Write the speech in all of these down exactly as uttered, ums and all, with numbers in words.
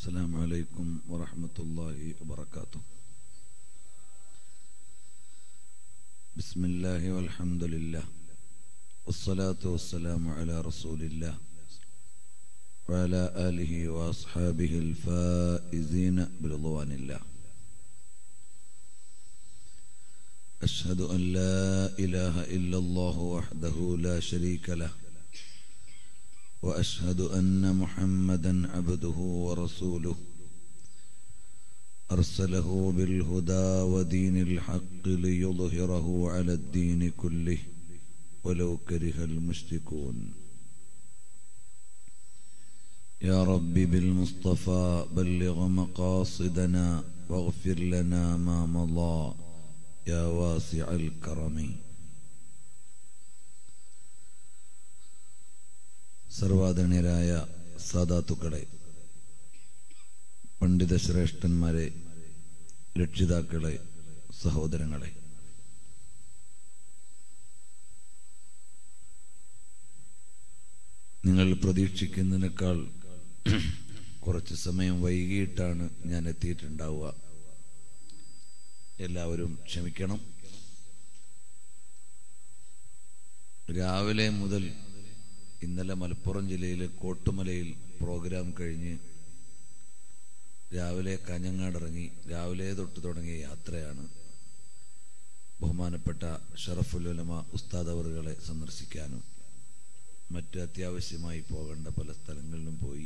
السلام عليكم ورحمة الله وبركاته. بسم الله والحمد لله والصلاة والسلام على رسول الله وعلى آله وأصحابه الفائزين برضوان الله. أشهد أن لا إله إلا الله وحده لا شريك له وأشهد أن محمدا عبده ورسوله أرسله بالهدى ودين الحق ليظهره على الدين كله ولو كره المشركون. يا رب بالمصطفى بلغ مقاصدنا واغفر لنا ما مضى يا واسع الكرم. സർവാദരണീയരായ സാദാത്തുക്കളെ, പണ്ഡിത ശ്രേഷ്ഠന്മാരെ, രക്ഷിതാക്കളെ, സഹോദരങ്ങളെ, നിങ്ങൾ പ്രതീക്ഷിക്കുന്നതിനേക്കാൾ കുറച്ച് സമയം വൈകിട്ടാണ് ഞാൻ എത്തിയിട്ടുണ്ടാവുക. എല്ലാവരും ക്ഷമിക്കണം. രാവിലെ മുതൽ ഇന്നലെ മലപ്പുറം ജില്ലയിലെ കോട്ടുമലയിൽ പ്രോഗ്രാം കഴിഞ്ഞ് രാവിലെ കാഞ്ഞങ്ങാട് ഇറങ്ങി. രാവിലെ തൊട്ട് തുടങ്ങിയ യാത്രയാണ്. ബഹുമാനപ്പെട്ട ഷറഫുൽ ഉലമ ഉസ്താദ് അവറുകളെ സന്ദർശിക്കാനും മറ്റ് അത്യാവശ്യമായി പോകേണ്ട പല സ്ഥലങ്ങളിലും പോയി.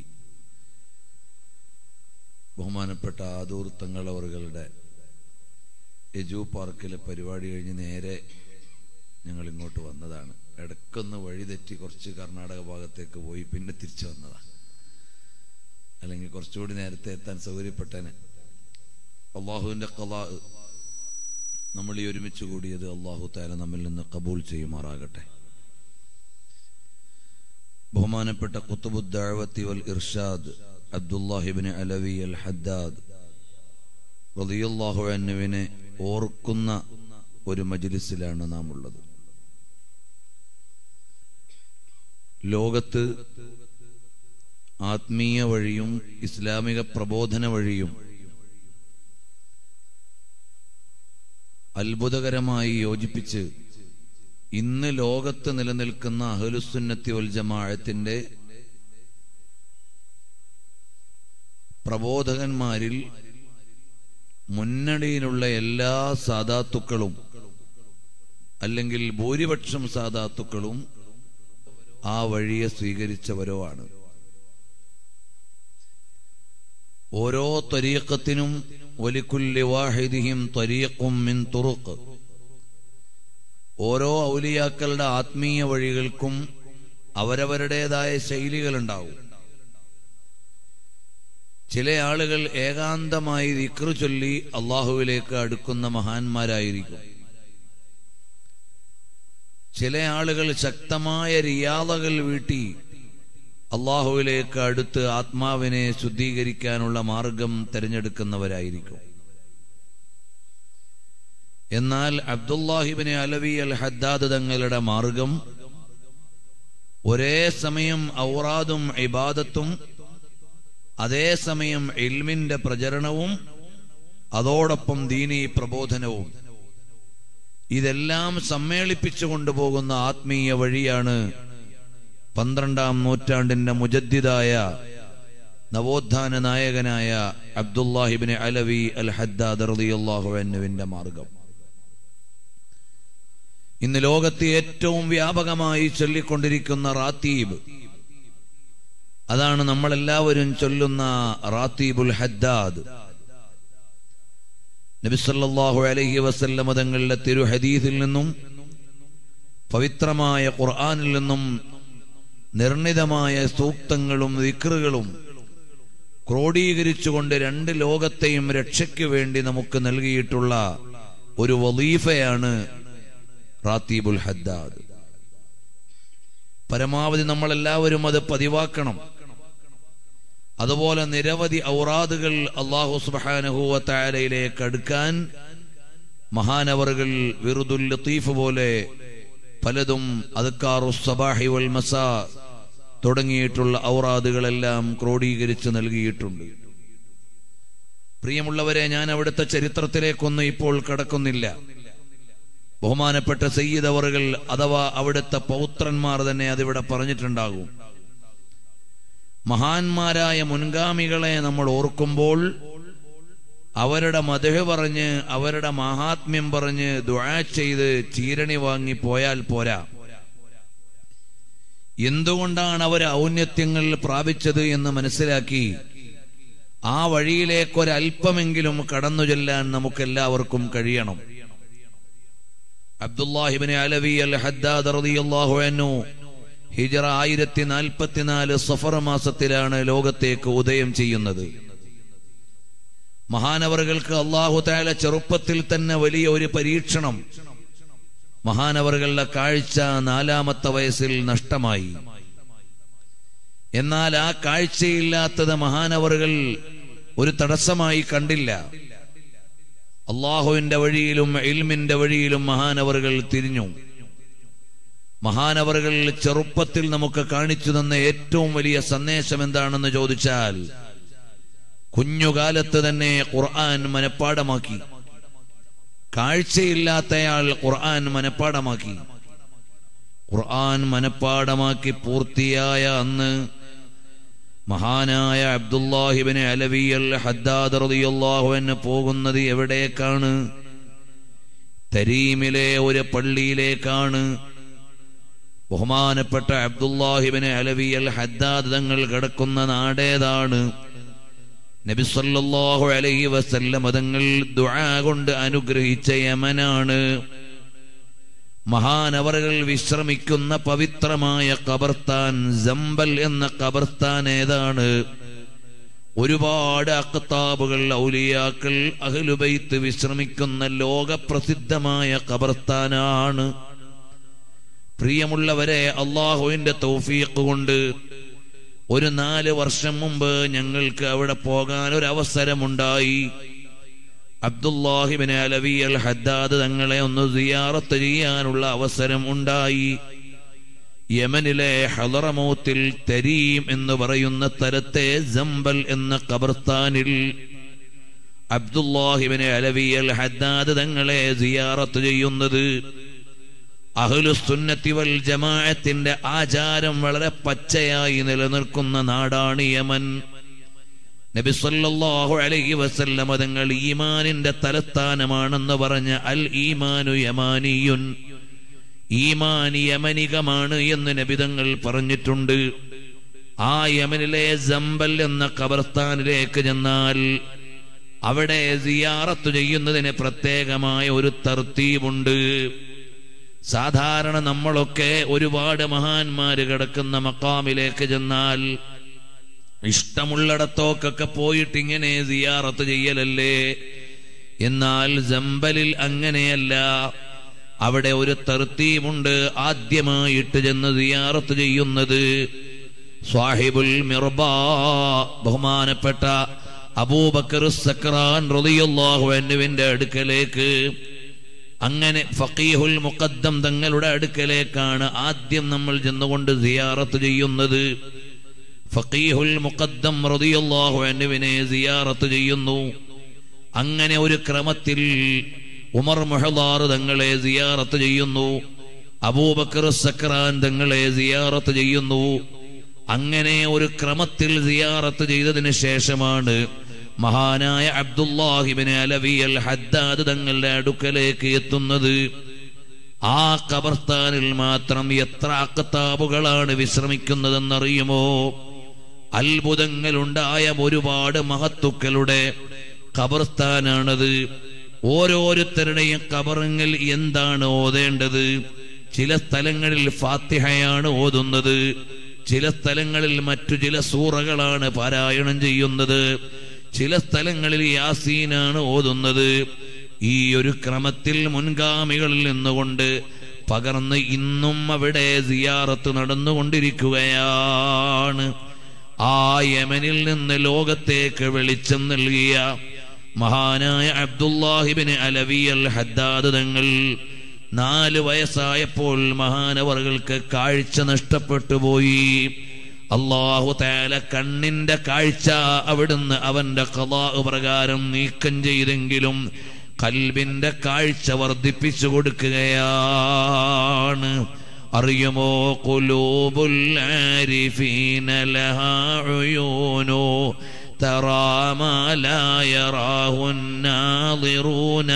ബഹുമാനപ്പെട്ട ആദൂർ തങ്ങൾ അവറുകളുടെ എജു പാർക്കിലെ പരിപാടി കഴിഞ്ഞ് നേരെ ഞങ്ങൾ ഇങ്ങോട്ട് വന്നതാണ്. ഇടക്കൊന്ന് വഴി തെറ്റി കുറച്ച് കർണാടക ഭാഗത്തേക്ക് പോയി പിന്നെ തിരിച്ചു വന്നതാണ്. അല്ലെങ്കിൽ കുറച്ചുകൂടി നേരത്തെ എത്താൻ സൗകര്യപ്പെട്ടേനെ. അള്ളാഹുവിൻ്റെ ഖളാ നമ്മൾ ഈ ഒരുമിച്ച് കൂടിയത് അള്ളാഹു തആല നമ്മിൽ നിന്ന് ഖബൂൽ ചെയ്യുമാറാകട്ടെ. ബഹുമാനപ്പെട്ട ഖുത്ബുദ് ദഅവത്തി വൽ ഇർഷാദ് അബ്ദുല്ലാഹി ഇബ്നു അലവി അൽ ഹദ്ദാദ് റളിയല്ലാഹു അൻഹുവിനെ ഓർക്കുന്ന ഒരു മജ്ലിസിലാണ് നാം ഉള്ളത്. ലോകത്ത് ആത്മീയ വഴിയും ഇസ്ലാമിക പ്രബോധന വഴിയും അത്ഭുതകരമായി യോജിപ്പിച്ച് ഇന്ന് ലോകത്ത് നിലനിൽക്കുന്ന അഹ്ലുസുന്നത്തി വൽ ജമാഅത്തിന്റെ പ്രബോധകന്മാരിൽ മുന്നണിയിലുള്ള എല്ലാ സാദാത്തുക്കളും അല്ലെങ്കിൽ ഭൂരിപക്ഷം സാദാത്തുക്കളും ആ വഴിയെ സ്വീകരിച്ചവരോ ആണ്. ഓരോ ത്വരീഖത്തിനും വലികുല്ലി വാഹിദിഹിം ത്വരീഖും മിൻ തുറുഖ്, ഓരോ ഔലിയാക്കളുടെ ആത്മീയ വഴികൾക്കും അവരവരുടേതായ ശൈലികളുണ്ടാവും. ചില ആളുകൾ ഏകാന്തമായി ദിക്ർ ചൊല്ലി അള്ളാഹുവിലേക്ക് അടുക്കുന്ന മഹാന്മാരായിരിക്കും. ചില ആളുകൾ ശക്തമായ റിയാദകൾ വീട്ടി അള്ളാഹുവിലേക്ക് അടുത്ത് ആത്മാവിനെ ശുദ്ധീകരിക്കാനുള്ള മാർഗം തിരഞ്ഞെടുക്കുന്നവരായിരിക്കും. എന്നാൽ അബ്ദുല്ലാഹി ഇബ്നു അലവി അൽ ഹദ്ദാദ് തങ്ങളുടെ മാർഗം ഒരേ സമയം ഔറാദും ഇബാദത്തും അതേസമയം ഇൽമിന്റെ പ്രചരണവും അതോടൊപ്പം ദീനീ പ്രബോധനവും ഇതെല്ലാം സമ്മേളിപ്പിച്ചു കൊണ്ടുപോകുന്ന ആത്മീയ വഴിയാണ് പന്ത്രണ്ടാം നൂറ്റാണ്ടിന്റെ മുജദ്ദിദായ നവോത്ഥാന നായകനായ അബ്ദുല്ലാഹി ഇബ്നു അലവി അൽ ഹദ്ദാദ് റളിയല്ലാഹു അൻഹുവിന്റെ മാർഗം. ഇന്ന് ലോകത്ത് ഏറ്റവും വ്യാപകമായി ചൊല്ലിക്കൊണ്ടിരിക്കുന്ന റാത്തീബ്, അതാണ് നമ്മളെല്ലാവരും ചൊല്ലുന്ന റാത്തീബുൽ ഹദ്ദാദ്. നബി സല്ലല്ലാഹു അലൈഹി വസല്ലം തങ്ങളുടെ തിരു ഹദീസിൽ നിന്നും പവിത്രമായ ഖുർആനിൽ നിന്നും നിർണിതമായ സൂക്തങ്ങളും ദിക്റുകളും ക്രോഡീകരിച്ചുകൊണ്ട് രണ്ട് ലോകത്തെയും രക്ഷയ്ക്ക് വേണ്ടി നമുക്ക് നൽകിയിട്ടുള്ള ഒരു വളീഫയാണ് റാത്തീബുൽ ഹദ്ദാദ്. പരമാവധി നമ്മളെല്ലാവരും അത് പതിവാക്കണം. അതുപോലെ നിരവധി ഔറാദുകൾ അല്ലാഹു സുബ്ഹാനഹു വ തആലയിലേക്ക് അടുക്കാൻ മഹാനവറുകൾ വിറുദുൽ ലത്തീഫ് പോലെ പലതും അദ്കാറുസ് സബാഹി വൽ മസാ തുടങ്ങിയിട്ടുള്ള ഔറാദുകളെല്ലാം ക്രോഡീകരിച്ച് നൽകിയിട്ടുണ്ട്. പ്രിയമുള്ളവരെ, ഞാൻ അവിടുത്തെ ചരിത്രത്തിലേക്കൊന്നും ഇപ്പോൾ കടക്കുന്നില്ല. ബഹുമാനപ്പെട്ട സയ്യിദ് അവറുകൾ അഥവാ അവിടുത്തെ പൗത്രന്മാർ തന്നെ അതിവിടെ പറഞ്ഞിട്ടുണ്ടാകും. മഹാന്മാരായ മുൻഗാമികളെ നമ്മൾ ഓർക്കുമ്പോൾ അവരുടെ മദ്ഹ് പറഞ്ഞ് അവരുടെ മഹാത്മ്യം പറഞ്ഞ് ദുആ ചെയ്ത് ചീരണി വാങ്ങി പോയാൽ പോരാ. എന്തുകൊണ്ടാണ് അവർ ഔന്നത്യങ്ങൾ പ്രാപിച്ചത് എന്ന് മനസ്സിലാക്കി ആ വഴിയിലേക്കൊരൽപ്പമെങ്കിലും കടന്നു ചെല്ലാൻ നമുക്കെല്ലാവർക്കും കഴിയണം. അബ്ദുല്ലാഹിബ്നു അലവി അൽ ഹദ്ദാദ് റളിയല്ലാഹു അൻഹു ഹിജ്റ ആയിരത്തി നാൽപ്പത്തിനാല് സഫർ മാസത്തിലാണ് ലോകത്തേക്ക് ഉദയം ചെയ്യുന്നത്. മഹാനവറുകൾക്ക് അല്ലാഹു തആല ചെറുപ്പത്തിൽ തന്നെ വലിയ ഒരു പരീക്ഷണം, മഹാനവറുകളുടെ കാഴ്ച നാലാമത്തെ വയസ്സിൽ നഷ്ടമായി. എന്നാൽ ആ കാഴ്ചയില്ലാത്തത് മഹാനവറുകൾ ഒരു തടസ്സമായി കണ്ടില്ല. അള്ളാഹുവിന്റെ വഴിയിലും ഇൽമിന്റെ വഴിയിലും മഹാനവറുകൾ തിരിഞ്ഞു. മഹാനവറുകൾ ചെറുപ്പത്തിൽ നമുക്ക് കാണിച്ചു തന്ന ഏറ്റവും വലിയ സന്ദേശം എന്താണെന്ന് ചോദിച്ചാൽ, കുഞ്ഞുകാലത്ത് തന്നെ ഖുർആൻ മനഃപ്പാടമാക്കി. കാഴ്ചയില്ലാത്തയാൾ ഖുർആൻ മനഃപ്പാടമാക്കി. ഖുർആൻ മനഃപ്പാടമാക്കി പൂർത്തിയായ അന്ന് മഹാനായ അബ്ദുല്ലാഹിബ്നു അലവി അൽ ഹദ്ദാദ് റളിയല്ലാഹു അൻഹു പോകുന്നത് എവിടേക്കാണ്? തരീമിലെ ഒരു പള്ളിയിലേക്കാണ്. ബഹുമാനപ്പെട്ട അബ്ദുല്ലാഹിബ്നു അലവി അൽ ഹദ്ദാദ് തങ്ങൾ കിടക്കുന്ന നാടേതാണ്? നബി സല്ലല്ലാഹു അലൈഹി വസല്ലം തങ്ങൾ ദുആ കൊണ്ട് അനുഗ്രഹിച്ച യമനാണ്. മഹാനവറുകൾ വിശ്രമിക്കുന്ന പവിത്രമായ ഖബർസ്ഥാൻ ജംബൽ എന്ന ഖബർസ്ഥാൻ ഏതാണ്? ഒരുപാട് അഖ്താബുകൾ, ഔലിയാക്കൾ, അഹ്ലുബൈത്ത് വിശ്രമിക്കുന്ന ലോകപ്രസിദ്ധമായ ഖബർസ്ഥാനാണ്. പ്രിയമുള്ളവരെ, അള്ളാഹുവിന്റെ തൗഫീഖ് കൊണ്ട് ഒരു നാല് വർഷം മുമ്പ് ഞങ്ങൾക്ക് അവിടെ പോകാൻ ഒരു അവസരമുണ്ടായി. അബ്ദുല്ലാഹിബ്നു അലവി അൽ ഹദ്ദാദ് തങ്ങളെ ഒന്ന് സിയാറത്ത് ചെയ്യാനുള്ള അവസരം ഉണ്ടായി. യമനിലെ ഹളറമൗത്തിൽ തരീം എന്ന് പറയുന്ന സ്ഥലത്തെ ജംബൽ എന്ന ഖബർസ്ഥാനിൽ അബ്ദുല്ലാഹിബ്നു അലവി അൽ ഹദ്ദാദ് തങ്ങളെ സിയാറത്ത് ചെയ്യുന്നത് അഹ്ലുസുന്നത്തി വൽ ജമാഅത്തിന്റെ ആചാരം വളരെ പച്ചയായി നിലനിൽക്കുന്ന നാടാണ് യമൻ. നബി സല്ലല്ലാഹു അലൈഹി വസല്ലം തങ്ങൾ ഈമാനിന്റെ തലസ്ഥാനമാണെന്ന് പറഞ്ഞ അൽ ഈമാനു യമാനിയുൻ, ഈമാൻ യമനികമാണ് എന്ന് നബി തങ്ങൾ പറഞ്ഞിട്ടുണ്ട്. ആ യമനിലെ ജംബൽ എന്ന ഖബർസ്ഥാനിലേക്ക് ചെന്നാൽ അവിടെ സിയാറത്ത് ചെയ്യുന്നതിന് പ്രത്യേകമായ ഒരു തർത്തീബുണ്ട്. സാധാരണ നമ്മളൊക്കെ ഒരുപാട് മഹാന്മാര് കിടക്കുന്ന മഖാമിലേക്ക് ചെന്നാൽ ഇഷ്ടമുള്ളിടത്തോക്കൊക്കെ പോയിട്ട് ഇങ്ങനെ സിയാറത്ത് ചെയ്യലല്ലേ. എന്നാൽ ജംബലിൽ അങ്ങനെയല്ല. അവിടെ ഒരു തർത്തീബുണ്ട്. ആദ്യമായിട്ട് ചെന്ന് സിയാറത്ത് ചെയ്യുന്നത് സ്വാഹിബുൽ മിർബാ, ബഹുമാനപ്പെട്ട അബൂബക്കർ സക്രാൻ റളിയല്ലാഹു അൻഹുവിന്റെ അടുക്കലേക്ക്, അങ്ങനെ ഫഖീഹുൽ മുഖദ്ദം തങ്ങളുടെ അടുക്കലേക്കാണ് ആദ്യം നമ്മൾ ചെന്നുകൊണ്ട് സിയാറത്ത് ചെയ്യുന്നത്. ഫഖീഹുൽ മുഖദ്ദം റളിയല്ലാഹു അൻഹുവിനെ സിയാറത്ത് ചെയ്യുന്നു. അങ്ങനെ ഒരു ക്രമത്തിൽ ഉമർ മുഹ്ളാർ തങ്ങളെ സിയാറത്ത് ചെയ്യുന്നു, അബൂബക്കർ സക്രാൻ തങ്ങളെ സിയാറത്ത് ചെയ്യുന്നു. അങ്ങനെ ഒരു ക്രമത്തിൽ സിയാറത്ത് ചെയ്തതിന് ശേഷമാണ് മഹാനായ അബ്ദുല്ലാഹിബ്നു അലവി അൽ ഹദ്ദാദ് തങ്ങളുടെ അടുക്കലേക്ക് എത്തുന്നത്. ആ ഖബർസ്ഥാനിൽ മാത്രം എത്ര അഖ്താബുകളാണ് വിശ്രമിക്കുന്നതെന്നറിയുമോ? അത്ഭുതങ്ങളുണ്ടായ ഒരുപാട് മഹത്തുക്കളുടെ ഖബർസ്ഥാനാണത്. ഓരോരുത്തരുടെയും ഖബറിൽ എന്താണ് ഓതേണ്ടത്? ചില സ്ഥലങ്ങളിൽ ഫാത്തിഹയാണ് ഓതുന്നത്, ചില സ്ഥലങ്ങളിൽ മറ്റു ചില സൂറകളാണ് പാരായണം ചെയ്യുന്നത്, ചില സ്ഥലങ്ങളിൽ യാസീനാണ് ഓതുന്നത്. ഈ ഒരു ക്രമത്തിൽ മുൻഗാമികളിൽ നിന്നുകൊണ്ട് പകർന്ന് ഇന്നും അവിടെ സിയാറത്ത് നടന്നുകൊണ്ടിരിക്കുകയാണ്. ആ യമനിൽ നിന്ന് ലോകത്തേക്ക് വെളിച്ചം നൽകിയ മഹാനായ അബ്ദുല്ലാഹിബ്നു അലവി അൽ ഹദ്ദാദ് തങ്ങൾ നാല് വയസ്സായപ്പോൾ മഹാനവറുകൾക്ക് കാഴ്ച നഷ്ടപ്പെട്ടു പോയി. അല്ലാഹു തആല കണ്ണിന്റെ കാഴ്ച അവിടുന്ന് അവന്റെ ഖളാ പ്രകാരം നീക്കം ചെയ്തെങ്കിലും ഖൽബിന്റെ കാഴ്ച വർദ്ധിപ്പിച്ചു കൊടുക്കുകയാണ്. അറിയുമോ ഖുലൂബുൽ ആരിഫീന ലഹാ ഉയൂനു തറാ മാ ലാ യറാഹു നാദിറൂന.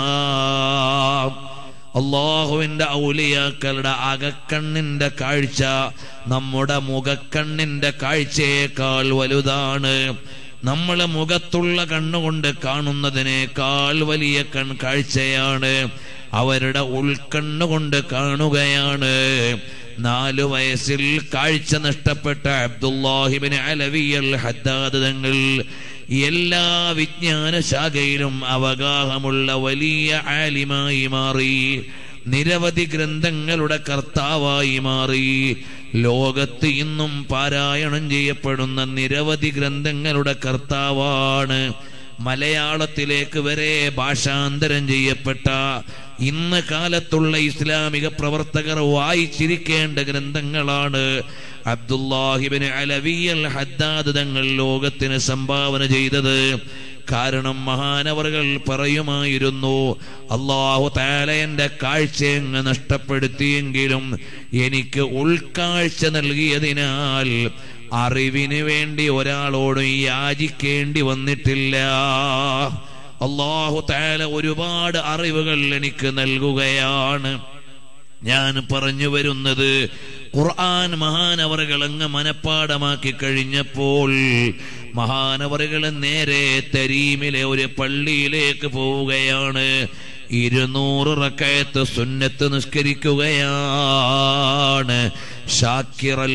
അല്ലാഹുവിന്റെ ഔലിയാക്കളുടെ അകക്കണ്ണിന്റെ കാഴ്ച നമ്മുടെ മുഖക്കണ്ണിന്റെ കാഴ്ചയേക്കാൾ വലുതാണ്. നമ്മളെ മുഖത്തുള്ള കണ്ണുകൊണ്ട് കാണുന്നതിനേക്കാൾ വലിയ കൺ കാഴ്ചയാണ് അവരുടെ ഉൾക്കണ്ണുകൊണ്ട് കാണുകയാണ്. നാലു വയസ്സിൽ കാഴ്ച നഷ്ടപ്പെട്ട അബ്ദുല്ലാഹിബ്നു അലവി അൽ ഹദ്ദാദ് തങ്ങൾ എല്ലാ വിജ്ഞാന ശാഖയിലും അവഗാഹമുള്ള വലിയ ആലിമായി മാറി. നിരവധി ഗ്രന്ഥങ്ങളുടെ കർത്താവായി മാറി. ലോകത്ത് ഇന്നും പാരായണം ചെയ്യപ്പെടുന്ന നിരവധി ഗ്രന്ഥങ്ങളുടെ കർത്താവാണ്. മലയാളത്തിലേക്ക് വരെ ഭാഷാന്തരം ചെയ്യപ്പെട്ട ഇന്ന് കാലത്തുള്ള ഇസ്ലാമിക പ്രവർത്തകർ വായിച്ചിരിക്കേണ്ട ഗ്രന്ഥങ്ങളാണ് അബ്ദുല്ലാഹിബ്നു അലവി അൽ ഹദ്ദാദ് തങ്ങൾ ലോകത്തിന് സംഭാവന ചെയ്തത്. കാരണം മഹാനവറുകൾ പറയുമായിരുന്നു, അല്ലാഹു തആല എന്റെ കാഴ്ചയങ്ങ് നഷ്ടപ്പെടുത്തിയെങ്കിലും എനിക്ക് ഉൾക്കാഴ്ച നൽകിയതിനാൽ അറിവിന് വേണ്ടി ഒരാളോടും യാചിക്കേണ്ടി വന്നിട്ടില്ല. അല്ലാഹു തആല ഒരുപാട് അറിവുകൾ എനിക്ക് നൽകുകയാണ്. ഞാൻ പറഞ്ഞു വരുന്നത്, ഖുർആൻ മഹാനവറുകൾ അങ്ങ് മനപ്പാടമാക്കി കഴിഞ്ഞപ്പോൾ മഹാനവറുകൾ നേരെ തരീമിലെ ഒരു പള്ളിയിലേക്ക് പോവുകയാണ്. ഇരുന്നൂറ് റക്അത്ത് സുന്നത്ത് നിസ്കരിക്കുകയാണ്. ശാക്കിറൻ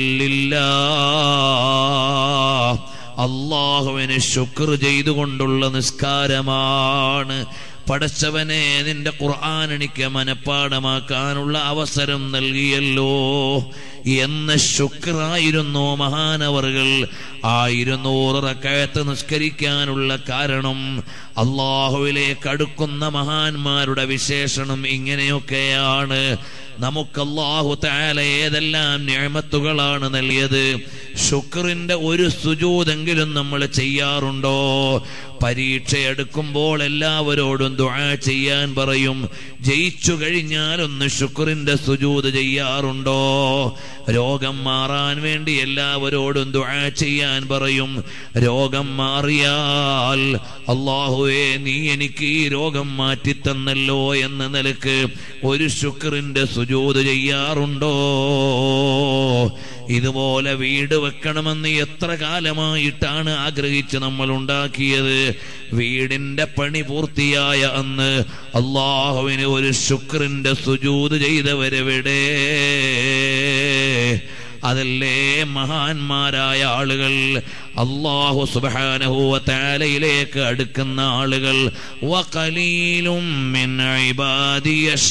ലില്ലാഹ്, അല്ലാഹുവിനെ ശുക്ർ ചെയ്തുകൊണ്ടുള്ള നിസ്കാരമാണ്. പടച്ചവനെ, നിന്റെ ഖുർആൻ എനിക്ക് മനപ്പാടമാക്കാനുള്ള അവസരം നൽകിയല്ലോ എന്ന ശുക്റായിരുന്നു മഹാനവറുകൾ ആ ഇരുന്നൂറ് റക്അത്ത് നിസ്കരിക്കാനുള്ള കാരണം. അല്ലാഹുവിലേക്ക് അടുക്കുന്ന മഹാന്മാരുടെ വിശേഷണം ഇങ്ങനെയൊക്കെയാണ്. നമുക്ക് അല്ലാഹു തആല ഏതെല്ലാം നിഅമത്തുകളാണ് നൽകിയത്. ശുക്റിന്റെ ഒരു സുജൂദെങ്കിലും നമ്മൾ ചെയ്യാറുണ്ടോ? പരീക്ഷ എടുക്കുമ്പോൾ എല്ലാവരോടും ദുആ ചെയ്യാൻ പറയും. ജയിച്ചു കഴിഞ്ഞാൽ ഒന്ന് ശുക്റിന്റെ സുജൂദ് ചെയ്യാറുണ്ടോ? രോഗം മാറാൻ വേണ്ടി എല്ലാവരോടും ദുആ ചെയ്യാൻ പറയും. രോഗം മാറിയാൽ അല്ലാഹുവേ നീ എനിക്ക് ഈ രോഗം മാറ്റിത്തന്നല്ലോ എന്ന നിലക്ക് ഒരു ശുക്റിന്റെ സുജൂദ് ചെയ്യാറുണ്ടോ? ഇതുപോലെ വീട് വെക്കണമെന്ന് എത്ര കാലമായിട്ടാണ് ആഗ്രഹിച്ച് നമ്മൾ ഉണ്ടാക്കിയത്. വീടിന്റെ പണി പൂർത്തിയായ അന്ന് അല്ലാഹുവിന് ഒരു ശുക്റിന്റെ സുജൂദ് ചെയ്തവരെവിടെ? അതല്ലേ മഹാന്മാരായ ആളുകൾ, അല്ലാഹു സുബ്ഹാനഹു വ തആലയിലേക്ക് അടുക്കുന്ന ആളുകൾ. വഖലീലും മിൻ ഇബാദിയശ്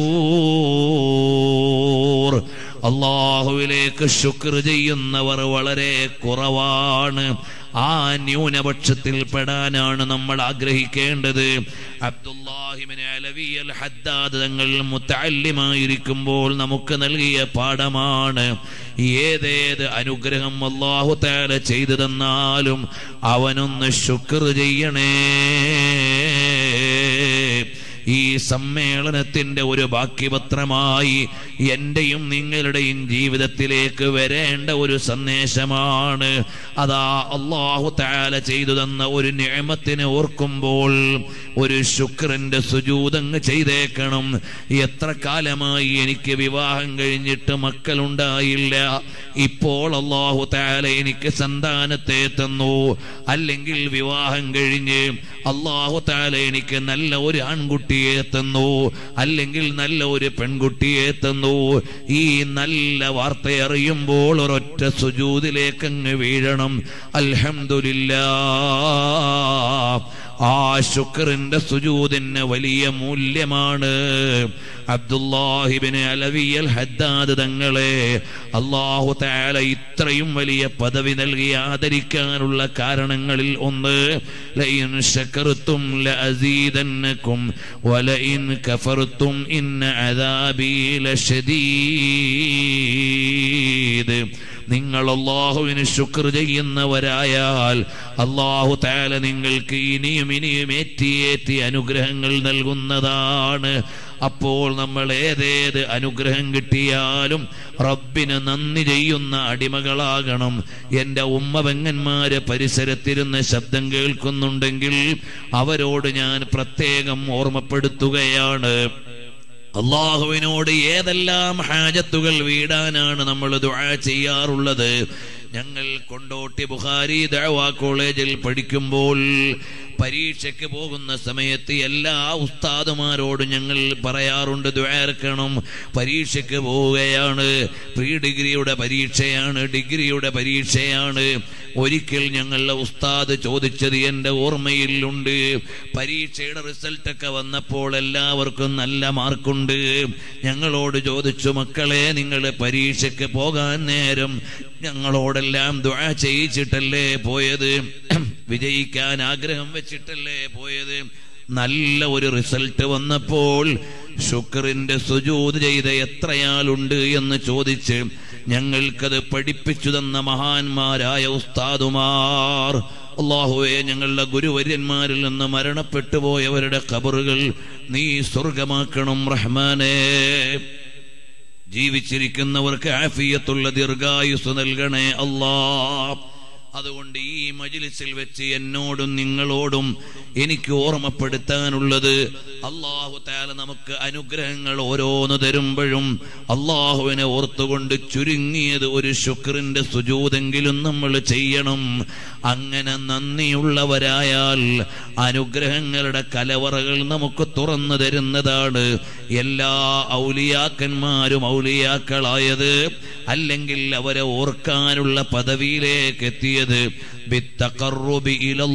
ശകൂർ, അല്ലാഹുവിലേക്ക് ശുക്ർ ചെയ്യുന്നവർ വളരെ കുറവാണ്. ആ ന്യൂനപക്ഷത്തിൽ പെടാനാണ് നമ്മൾ ആഗ്രഹിക്കേണ്ടത്. അബ്ദുല്ലാഹിബ്നു അലവി അൽ ഹദ്ദാദ് തങ്ങൾ മുതഅല്ലിമായിരിക്കുമ്പോൾ നമുക്ക് നൽകിയ പാഠമാണ്. ഏതേത് അനുഗ്രഹം അല്ലാഹു തആല ചെയ്തു തന്നാലും അവനൊന്ന് ശുക്ർ ചെയ്യണേ. ഈ സമ്മേളനത്തിന്റെ ഒരു ബാക്കിപത്രമായി എന്റെയും നിങ്ങളുടെയും ജീവിതത്തിലേക്ക് വരേണ്ട ഒരു സന്ദേശമാണ്. അതാ അല്ലാഹു തആല ചെയ്തു തന്ന ഒരു നിഅമത്തിനെ ഓർക്കുമ്പോൾ ഒരു ശുക്റിന്റെ സുജൂദങ്ങ് ചെയ്തേക്കണം. എത്ര കാലമായി എനിക്ക് വിവാഹം കഴിഞ്ഞിട്ട് മക്കളുണ്ടായില്ല, ഇപ്പോൾ അല്ലാഹു തആല എനിക്ക് സന്താനത്തെ തന്നു. അല്ലെങ്കിൽ വിവാഹം കഴിഞ്ഞ് അല്ലാഹു തആല എനിക്ക് നല്ല ഒരു ആൺകുട്ടിയെ തന്നു, അല്ലെങ്കിൽ നല്ല ഒരു പെൺകുട്ടിയെ തന്നു. ഈ നല്ല വാർത്ത അറിയുമ്പോൾ ഒരൊറ്റ സുജൂദിലേക്കങ്ങ് വീഴണം. അൽഹംദുലില്ലാഹ്. ആ ശുക്റിന്റെ സുജൂദിന് വലിയ മൂല്യമാണ്. അബ്ദുല്ലാഹിബ്നു അലവി അൽ ഹദ്ദാദ് തങ്ങളെ അല്ലാഹു തആല ഇത്രയും വലിയ പദവി നൽകി ആദരിക്കാനുള്ള കാരണങ്ങളിൽ ഒന്ന്, ലഇൻ ശകർതും ലഅസീദന്നകും വലഇൻ കഫർതും ഇന്ന അദാബി ലശദീദ്. ചെയ്ത് നിങ്ങൾ അല്ലാഹുവിന് ശുക്ർ ചെയ്യുന്നവരായാൽ അല്ലാഹു തആല നിങ്ങൾക്ക് ഇനിയും ഇനിയും ഏറ്റിയേറ്റി അനുഗ്രഹങ്ങൾ നൽകുന്നതാണ്. അപ്പോൾ നമ്മൾ ഏതേത് അനുഗ്രഹം കിട്ടിയാലും റബ്ബിന് നന്ദി ചെയ്യുന്ന അടിമകളാകണം. എൻ്റെ ഉമ്മ പെങ്ങന്മാര് പരിസരത്തിരുന്ന് ശബ്ദം കേൾക്കുന്നുണ്ടെങ്കിൽ അവരോട് ഞാൻ പ്രത്യേകം ഓർമ്മപ്പെടുത്തുകയാണ്. അല്ലാഹുവിനോട് ഏതെല്ലാം ഹാജത്തുകൾ വീടാനാണ് നമ്മൾ ദുആ ചെയ്യാറുള്ളത്. ഞങ്ങൾ കൊണ്ടോട്ടി ബുഖാരി ദഅവാ കോളേജിൽ പഠിക്കുമ്പോൾ പരീക്ഷയ്ക്ക് പോകുന്ന സമയത്ത് എല്ലാ ഉസ്താദുമാരോടും ഞങ്ങൾ പറയാറുണ്ട്, ദുആർക്കണം. പരീക്ഷയ്ക്ക് പോവുകയാണ്, പ്രീ ഡിഗ്രിയുടെ പരീക്ഷയാണ്, ഡിഗ്രിയുടെ പരീക്ഷയാണ്. ഒരിക്കൽ ഞങ്ങളുടെ ഉസ്താദ് ചോദിച്ചത് എൻ്റെ ഓർമ്മയിലുണ്ട്. പരീക്ഷയുടെ റിസൾട്ടൊക്കെ വന്നപ്പോൾ എല്ലാവർക്കും നല്ല മാർക്കുണ്ട്. ഞങ്ങളോട് ചോദിച്ചു, മക്കളെ നിങ്ങൾ പരീക്ഷയ്ക്ക് പോകാൻ നേരം ഞങ്ങളോടെല്ലാം ദുആ ചെയ്യിച്ചിട്ടല്ലേ പോയത്? വിജയിക്കാൻ ആഗ്രഹം വെച്ചിട്ടല്ലേ പോയത്? നല്ല ഒരു റിസൾട്ട് വന്നപ്പോൾ ശുക്റിന്റെ സുജൂദ് ചെയ്ത എത്രയാളുണ്ട് എന്ന് ചോദിച്ച് ഞങ്ങൾക്കത് പഠിപ്പിച്ചു തന്ന മഹാന്മാരായ ഉസ്താദുമാർ, അല്ലാഹുവേ, ഞങ്ങളുടെ ഗുരുവര്യന്മാരിൽ നിന്ന് മരണപ്പെട്ടു പോയവരുടെ ഖബറുകൾ നീ സ്വർഗമാക്കണം റഹ്മാനേ. ജീവിച്ചിരിക്കുന്നവർക്ക് ആഫിയത്തുള്ള ദീർഘായുസ് നൽകണേ അല്ലാഹ്. അതുകൊണ്ട് ഈ മജ്ലിസിൽ വെച്ച് എന്നോടും നിങ്ങളോടും എനിക്ക് ഓർമ്മപ്പെടുത്താനുള്ളത്, അല്ലാഹു തആല നമുക്ക് അനുഗ്രഹങ്ങൾ ഓരോന്ന് തരുമ്പോഴും അല്ലാഹുവിനെ ഓർത്തുകൊണ്ട് ചുരുങ്ങിയത് ഒരു ശുക്റിന്റെ സുജൂദെങ്കിലും നമ്മൾ ചെയ്യണം. അങ്ങനെ നന്ദിയുള്ളവരായാൽ അനുഗ്രഹങ്ങളുടെ കലവറകൾ നമുക്ക് തുറന്നു തരുന്നതാണ്. എല്ലാ ഔലിയാക്കന്മാരും ഔലിയാക്കളായത്, അല്ലെങ്കിൽ അവരെ ഓർക്കാനുള്ള പദവിയിലേക്ക് എത്തിയത് ബിത്തഖറുബി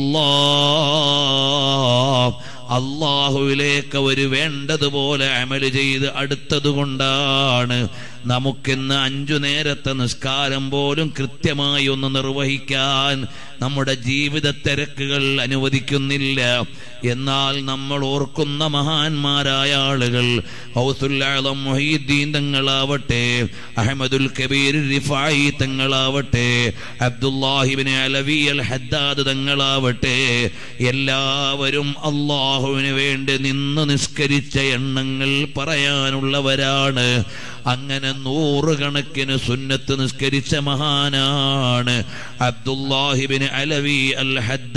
ഇലല്ലാഹ്, അല്ലാഹുവിലേക്ക് ഒരു വേണ്ടതുപോലെ അമല് ചെയ്ത് അടുത്തതുകൊണ്ടാണ്. നമുക്കിന്ന് അഞ്ചു നേരത്തെ നിസ്കാരം പോലും കൃത്യമായി ഒന്ന് നിർവഹിക്കാൻ നമ്മുടെ ജീവിത തിരക്കുകൾ അനുവദിക്കുന്നില്ല. എന്നാൽ നമ്മൾ ഓർക്കുന്ന മഹാന്മാരായ ആളുകൾ, ഗൗസുൽ ആലം മുഹീദ്ദീൻ തങ്ങളാവട്ടെ, അഹ്മദുൽ കബീർ റിഫായി തങ്ങളാവട്ടെ, അബ്ദുല്ലാഹി ഇബ്നു അലവി അൽ ഹദ്ദാദ് തങ്ങളാവട്ടെ, എല്ലാവരും അല്ലാഹുവിന് വേണ്ടി നിന്ന് നിസ്കരിച്ച എണ്ണങ്ങൾ പറയാനുള്ളവരാണ്. അങ്ങനെ നൂറുകണക്കിന് സുന്നത്ത് നിസ്കരിച്ച മഹാനാണ് അബ്ദുല്ലാഹി ഇബ്നു അലവി അൽ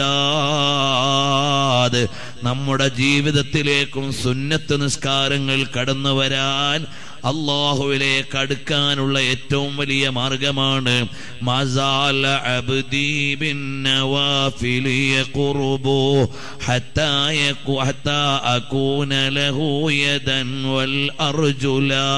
ഹദ്ദാദ്. നമ്മുടെ ജീവിതത്തിലേക്കും സുന്നത്ത് നിസ്കാരങ്ങൾ കടന്നു വരാൻ, അല്ലാഹുവിലേക്ക് അടുക്കാനുള്ള ഏറ്റവും വലിയ മാർഗമാണ്. മസാല അബ്ദി ബിൻ നവാഫിലി യഖറുബു ഹത്താ യകു ഹത്താ അകൂന ലഹു യദൻ വൽ അർജുലാ.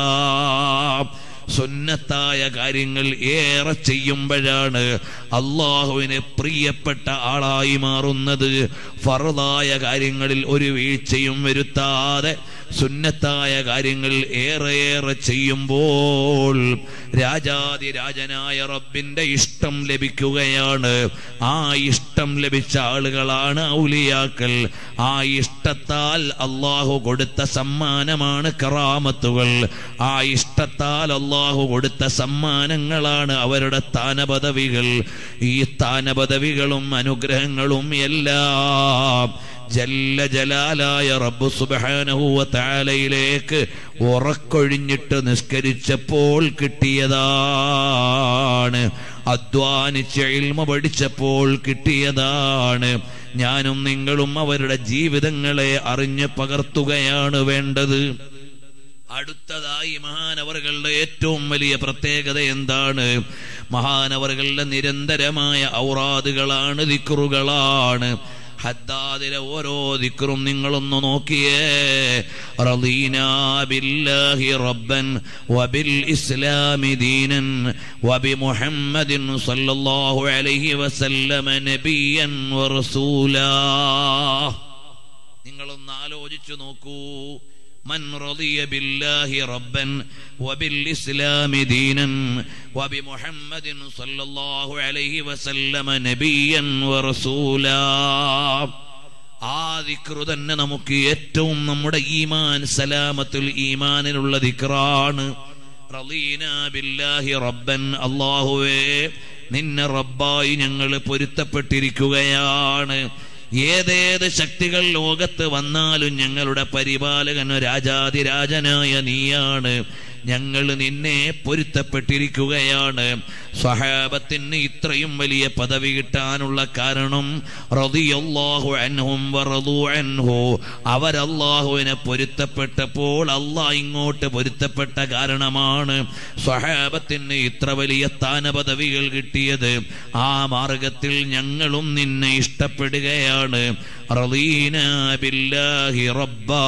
സുന്നത്തായ കാര്യങ്ങൾ ഏറെ ചെയ്യുമ്പോഴാണ് അല്ലാഹുവിന് പ്രിയപ്പെട്ട ആളായി മാറുന്നത്. ഫർദായ കാര്യങ്ങളിൽ ഒരു വീഴ്ചയും വരുത്താതെ സുന്നത്തായ കാര്യങ്ങൾ ഏറെയേറെ ചെയ്യുമ്പോൾ രാജാതിരാജനായ റബ്ബിന്റെ ഇഷ്ടം ലഭിക്കുകയാണ്. ആ ഇഷ്ടം ലഭിച്ച ആളുകളാണ് ഔലിയാക്കൾ. ആ ഇഷ്ടത്താൽ അല്ലാഹു കൊടുത്ത സമ്മാനമാണ് കറാമത്തുകൾ. ആ ഇഷ്ടത്താൽ അല്ലാഹു കൊടുത്ത സമ്മാനങ്ങളാണ് അവരുടെ സ്ഥാനപദവികൾ. ഈ സ്ഥാനപദവികളും അനുഗ്രഹങ്ങളും എല്ലാം ജല്ല ജലാലായ റബ്ബ് സുബ്ഹാനഹു വ തആലയിലേക്ക് ഉറക്കൊഴിഞ്ഞിട്ട് നിസ്കരിച്ചപ്പോൾ കിട്ടിയതാണ്. അധ്വാനിച്ച് ഇൽമ പഠിച്ചപ്പോൾ കിട്ടിയതാണ്. ഞാനും നിങ്ങളും അവരുടെ ജീവിതങ്ങളെ അറിഞ്ഞ് പകർത്തുകയാണ് വേണ്ടത്. അടുത്തതായി മഹാനവറുകളുടെ ഏറ്റവും വലിയ പ്രത്യേകത എന്താണ്? മഹാനവറുകളുടെ നിരന്തരമായ ഔറാദുകളാണ്, ദിക്റുകളാണ്. ഹദ്ദാദിലെ ഓരോ ദിക്റും നിങ്ങളൊന്ന് നോക്കിയേ. റളീനാ ബില്ലാഹി റബ്ബൻ വബിൽ ഇസ്ലാമി ദീനൻ വബി മുഹമ്മദിൻ സല്ലല്ലാഹു അലൈഹി വസല്ലമ നബിയൻ വറസൂലാ. നിങ്ങളൊന്ന് ആലോചിച്ചു നോക്കൂ. من رضي بالله ربا وبالإسلام دينا وبمحمد صلى الله عليه وسلم نبيا ورسولا. ആ ദിക്റ് തന്നെ നമുക്ക് ഏറ്റവും നമ്മുടെ ഈമാൻ സലാമത്തുൽ ഈമാനിനുള്ള ദിക്റാണ്. റളീനാ ബില്ലാഹി റബ്ബൻ, അല്ലാഹുവേ നിന്നെ റബ്ബായി ഞങ്ങൾ പൊരുത്തപ്പെട്ടിരിക്കുകയാണ്. ഏതേത് ശക്തികൾ ലോകത്ത് വന്നാലും ഞങ്ങളുടെ പരിപാലകൻ രാജാതിരാജനായ നീയാണ്. ഞങ്ങൾ നിന്നെ പൊരുത്തപ്പെട്ടിരിക്കുകയാണ്. സ്വഹാബത്തിന് ഇത്രയും വലിയ പദവി കിട്ടാനുള്ള കാരണം റളിയല്ലാഹു അൻഹും വറളൂ അൻഹു, അവരല്ലാഹുവിനെ പൊരുത്തപ്പെട്ടപ്പോൾ അല്ലാഹ് ഇങ്ങോട്ട് പൊരുത്തപ്പെട്ട കാരണമാണ് സ്വഹാബത്തിന് ഇത്ര വലിയ സ്ഥാനപദവികൾ കിട്ടിയത്. ആ മാർഗത്തിൽ ഞങ്ങളും നിന്നെ ഇഷ്ടപ്പെടുകയാണ്. റളീനാ ബില്ലാഹി റബ്ബാ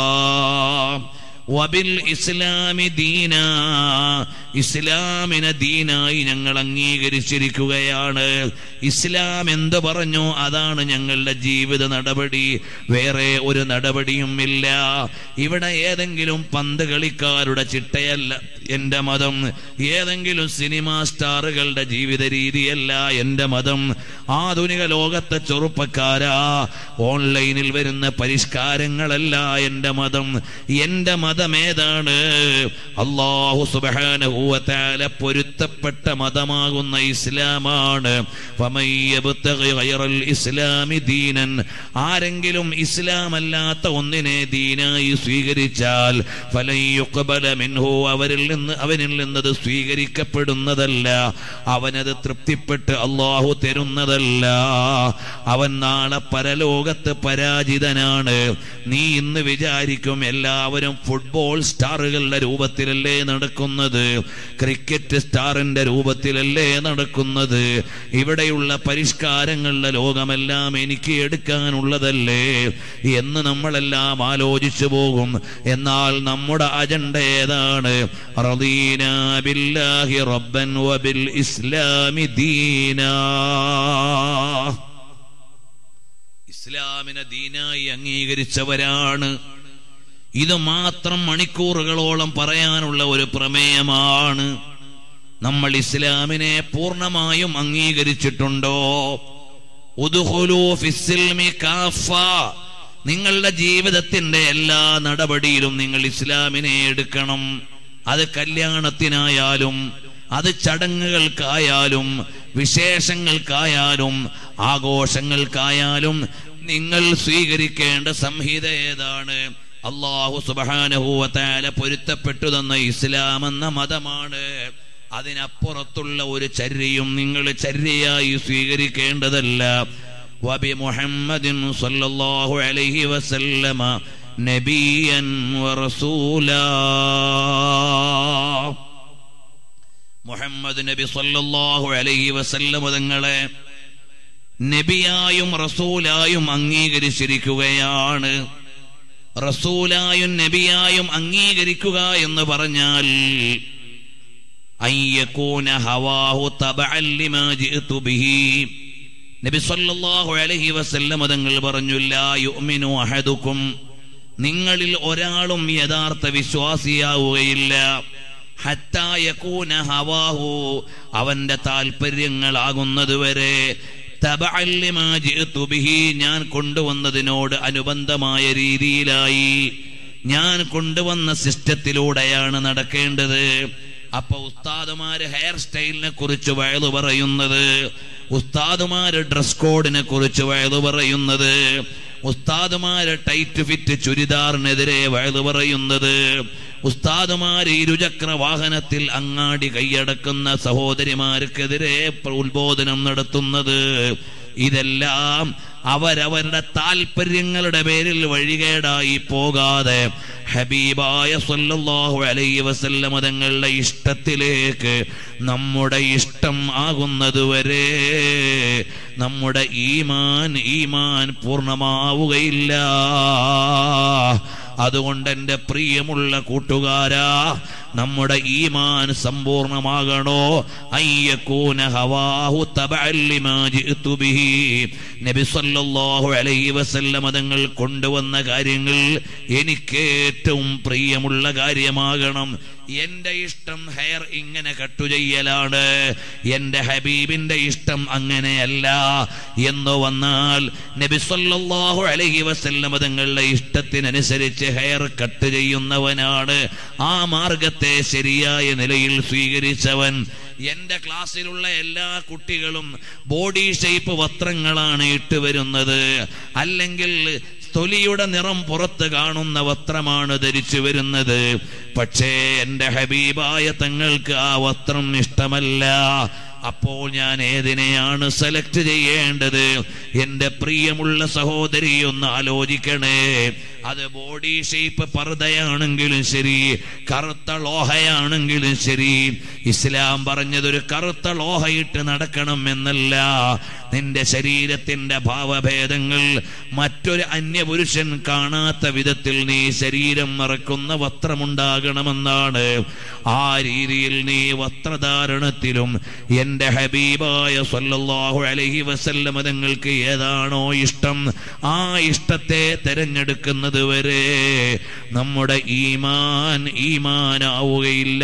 വബിൽ ഇസ്ലാമി ദീനാ, ഇസ്ലാമിനെ ദീനായി ഞങ്ങൾ അംഗീകരിച്ചിരിക്കുകയാണ്. ഇസ്ലാം എന്ത് പറഞ്ഞു അതാണ് ഞങ്ങളുടെ ജീവിത നടപടി, വേറെ ഒരു നടപടിയും ഇല്ല. ഇവിടെ ഏതെങ്കിലും പന്ത് കളിക്കാരുടെ ചിട്ടയല്ല എന്റെ മതം, ഏതെങ്കിലും സിനിമാ സ്റ്റാറുകളുടെ ജീവിത രീതിയല്ല എന്റെ മതം. ആധുനിക ലോകത്തെ ചെറുപ്പക്കാരാ, ഓൺലൈനിൽ വരുന്ന പരിഷ്കാരങ്ങളല്ല എന്റെ മതം. എന്റെ മതം ഏതാണ്? അല്ലാഹു സുബ്ഹാനഹു വ തആല പൊരുത്തപ്പെട്ട മതമാകുന്ന ഇസ്ലാമാണ്. ഫമൻ യബ്തഗി ഗൈറൽ ഇസ്ലാമി ദീനൻ, ആരെങ്കിലും ഇസ്ലാം അല്ലാത്ത ഒന്നിനെ ദീനായി സ്വീകരിച്ചാൽ ഫലൻ യുഖ്ബല മിൻഹു, അവരിൽ നിന്ന് അവനിൽ നിന്നത് സ്വീകരിക്കപ്പെടുന്നതല്ല, അവനത് തൃപ്തിപ്പെട്ട് അല്ലാഹു തരുന്നതല്ല. അവൻ നാളെ പരലോകത്ത് പരാജിതനാണ്. നീ ഇന്ന് വിചാരിക്കും എല്ലാവരും ഫുട്ബോൾ സ്റ്റാറുകളുടെ രൂപത്തിലല്ലേ നടക്കുന്നത്, ക്രിക്കറ്റ് സ്റ്റാറിന്റെ രൂപത്തിലല്ലേ നടക്കുന്നത്, ഇവിടെയുള്ള പരിഷ്കാരങ്ങളുടെ ലോകമെല്ലാം എനിക്ക് എടുക്കാനുള്ളതല്ലേ എന്ന് നമ്മളെല്ലാം ആലോചിച്ചു പോകും. എന്നാൽ നമ്മുടെ അജണ്ട ഏതാണ്? റളീനാ ബില്ലാഹി റബ്ബൻ വബിൽ ഇസ്ലാമി ദീനാ, ഇസ്ലാമിനെ ദീനായി അംഗീകരിച്ചവരാണ്. ഇത് മാത്രം മണിക്കൂറുകളോളം പറയാനുള്ള ഒരു പ്രമേയമാണ്. നമ്മൾ ഇസ്ലാമിനെ പൂർണ്ണമായും അംഗീകരിച്ചിട്ടുണ്ടോ? ഉദ്ഖുലൂ ഫിസ്സിൽമി കാഫ, നിങ്ങളുടെ ജീവിതത്തിന്റെ എല്ലാ നടപടിയിലും നിങ്ങൾ ഇസ്ലാമിനെ എടുക്കണം. അത് കല്യാണത്തിനായാലും, അത് ചടങ്ങുകൾക്കായാലും, വിശേഷങ്ങൾക്കായാലും, ആഘോഷങ്ങൾക്കായാലും നിങ്ങൾ സ്വീകരിക്കേണ്ട സംഹിത ഏതാണ്? അല്ലാഹു സുബ്ഹാനഹു വ തആല പൊരുത്തപ്പെട്ടു തന്ന ഇസ്ലാം എന്ന മതമാണ്. അതിനപ്പുറത്തുള്ള ഒരു ചര്യയും നിങ്ങൾ ചര്യയായി സ്വീകരിക്കേണ്ടതല്ല. വബി മുഹമ്മദിൻ സ്വല്ലല്ലാഹു അലൈഹി വസല്ലമ നബിയൻ വറസൂലാ, മുഹമ്മദ് നബി സ്വല്ലല്ലാഹു അലൈഹി വസല്ലമ തങ്ങളെ നബിയായും റസൂലായും അംഗീകരിച്ചിരിക്കുകയാണ്. റസൂലായും നബിയായും അംഗീകരിക്കുക എന്ന് പറഞ്ഞാൽ അയ്യകൂന ഹവാഹു തബഅൻ ലിമാ ജിഅതു ബിഹി, നബി സല്ലല്ലാഹു അലൈഹി വസല്ലം തങ്ങൾ പറഞ്ഞു, ലാ യുഅ്മിനു അഹദുക്കും, നിങ്ങളിൽ ഒരാളും യഥാർത്ഥ വിശ്വാസിയാവുകയില്ല, ഹത്താ യകൂന ഹവാഹു, അവന്റെ താല്പര്യങ്ങളാകുന്നതുവരെ, തബഅൻ ലിമാ ജിഅതു ബിഹി, ഞാൻ കൊണ്ടുവന്നതിനോട് അനുബന്ധമായ രീതിയിലായി, ഞാൻ കൊണ്ടുവന്ന സിസ്റ്റത്തിലൂടെയാണ് നടക്കേണ്ടത്. അപ്പൊ ഉസ്താദുമാര് ഹെയർ സ്റ്റൈലിനെ കുറിച്ച് വയലു പറയുന്നത്, ഉസ്താദുമാര് ഡ്രസ് കോഡിനെ കുറിച്ച് വയലു പറയുന്നത്, ഉസ്താദുമാര് ടൈറ്റ് ഫിറ്റ് ചുരിദാറിനെതിരെ വയലു പറയുന്നത്, ഉസ്താദുമാര് ഇരുചക്ര വാഹനത്തിൽ അങ്ങാടി കൈയടക്കുന്ന സഹോദരിമാർക്കെതിരെ ഉത്ബോധനം നടത്തുന്നത്, ഇതെല്ലാം അവരവരുടെ താല്പര്യങ്ങളുടെ പേരിൽ വഴികേടായി പോകാതെ ഹബീബായ സല്ലല്ലാഹു അലൈഹി വസല്ലം തങ്ങളുടെ ഇഷ്ടത്തിലേക്ക് നമ്മുടെ ഇഷ്ടം ആകുന്നതുവരെ നമ്മുടെ ഈമാൻ ഈമാൻ പൂർണ്ണമാവുകയില്ല. അതുകൊണ്ട് എൻ്റെ പ്രിയമുള്ള കൂട്ടുകാരാ, നമ്മുടെ ഈമാൻ സമ്പൂർണ്ണമാകണോ? അയ്യകൂന ഹവാഹു തബഅൻ ലിമാ ജിഅതു ബിഹി, നബി സല്ലല്ലാഹു അലൈഹി വസല്ലം തങ്ങൾ കൊണ്ടുവന്ന കാര്യങ്ങൾ എനിക്ക് ഏറ്റവും പ്രിയമുള്ള കാര്യമാകണം. എന്റെ ഇഷ്ടം ഹെയർ ഇങ്ങനെ കട്ടു ചെയ്യലാണ്, എന്റെ ഹബീബിന്റെ ഇഷ്ടം അങ്ങനെയല്ല എന്ന് വന്നാൽ നബി സല്ലല്ലാഹു അലൈഹി വസല്ലം തങ്ങളുടെ ഇഷ്ടത്തിനനുസരിച്ച് ഹെയർ കട്ട് ചെയ്യുന്നവനാണ്, ആ മാർഗത്തിൽ മാർഗത്തെ ശരിയായ നിലയിൽ സ്വീകരിച്ചവൻ. എന്റെ ക്ലാസ്സിലുള്ള എല്ലാ കുട്ടികളും ബോഡി ഷേപ്പ് വസ്ത്രങ്ങളാണ് ഇട്ടുവരുന്നത്, അല്ലെങ്കിൽ തൊലിയുടെ നിറം പുറത്ത് കാണുന്ന വസ്ത്രമാണ് ധരിച്ചു വരുന്നത്. പക്ഷേ എന്റെ ഹബീബായ തങ്ങൾക്ക് ആ വസ്ത്രം ഇഷ്ടമല്ല. അപ്പോൾ ഞാൻ ഏതിനെയാണ് സെലക്ട് ചെയ്യേണ്ടത്? എന്റെ പ്രിയമുള്ള സഹോദരി ഒന്ന് ആലോചിക്കണേ. അത് ബോഡി ഷേപ്പ് പർദ്ദയാണെങ്കിലും ശരി, കറുത്ത ലോഹയാണെങ്കിലും ശരി, ഇസ്ലാം പറഞ്ഞതൊരു കറുത്ത ലോഹയിട്ട് നടക്കണം എന്നല്ല. നിന്റെ ശരീരത്തിന്റെ ഭാവഭേദങ്ങൾ മറ്റൊരു അന്യപുരുഷൻ കാണാത്ത വിധത്തിൽ നീ ശരീരം മറക്കുന്ന വസ്ത്രമുണ്ടാകണമെന്നാണ്. ആ രീതിയിൽ നീ വസ്ത്രധാരണത്തിലും എന്റെ ഹബീബായ സ്വല്ലല്ലാഹു അലൈഹി വസല്ലം തങ്ങൾക്ക് ഏതാണോ ഇഷ്ടം ആ ഇഷ്ടത്തെ തെരഞ്ഞെടുക്കുന്നത് വരെ നമ്മുടെ ഈമാൻ ഈമാനാവുകയില്ല.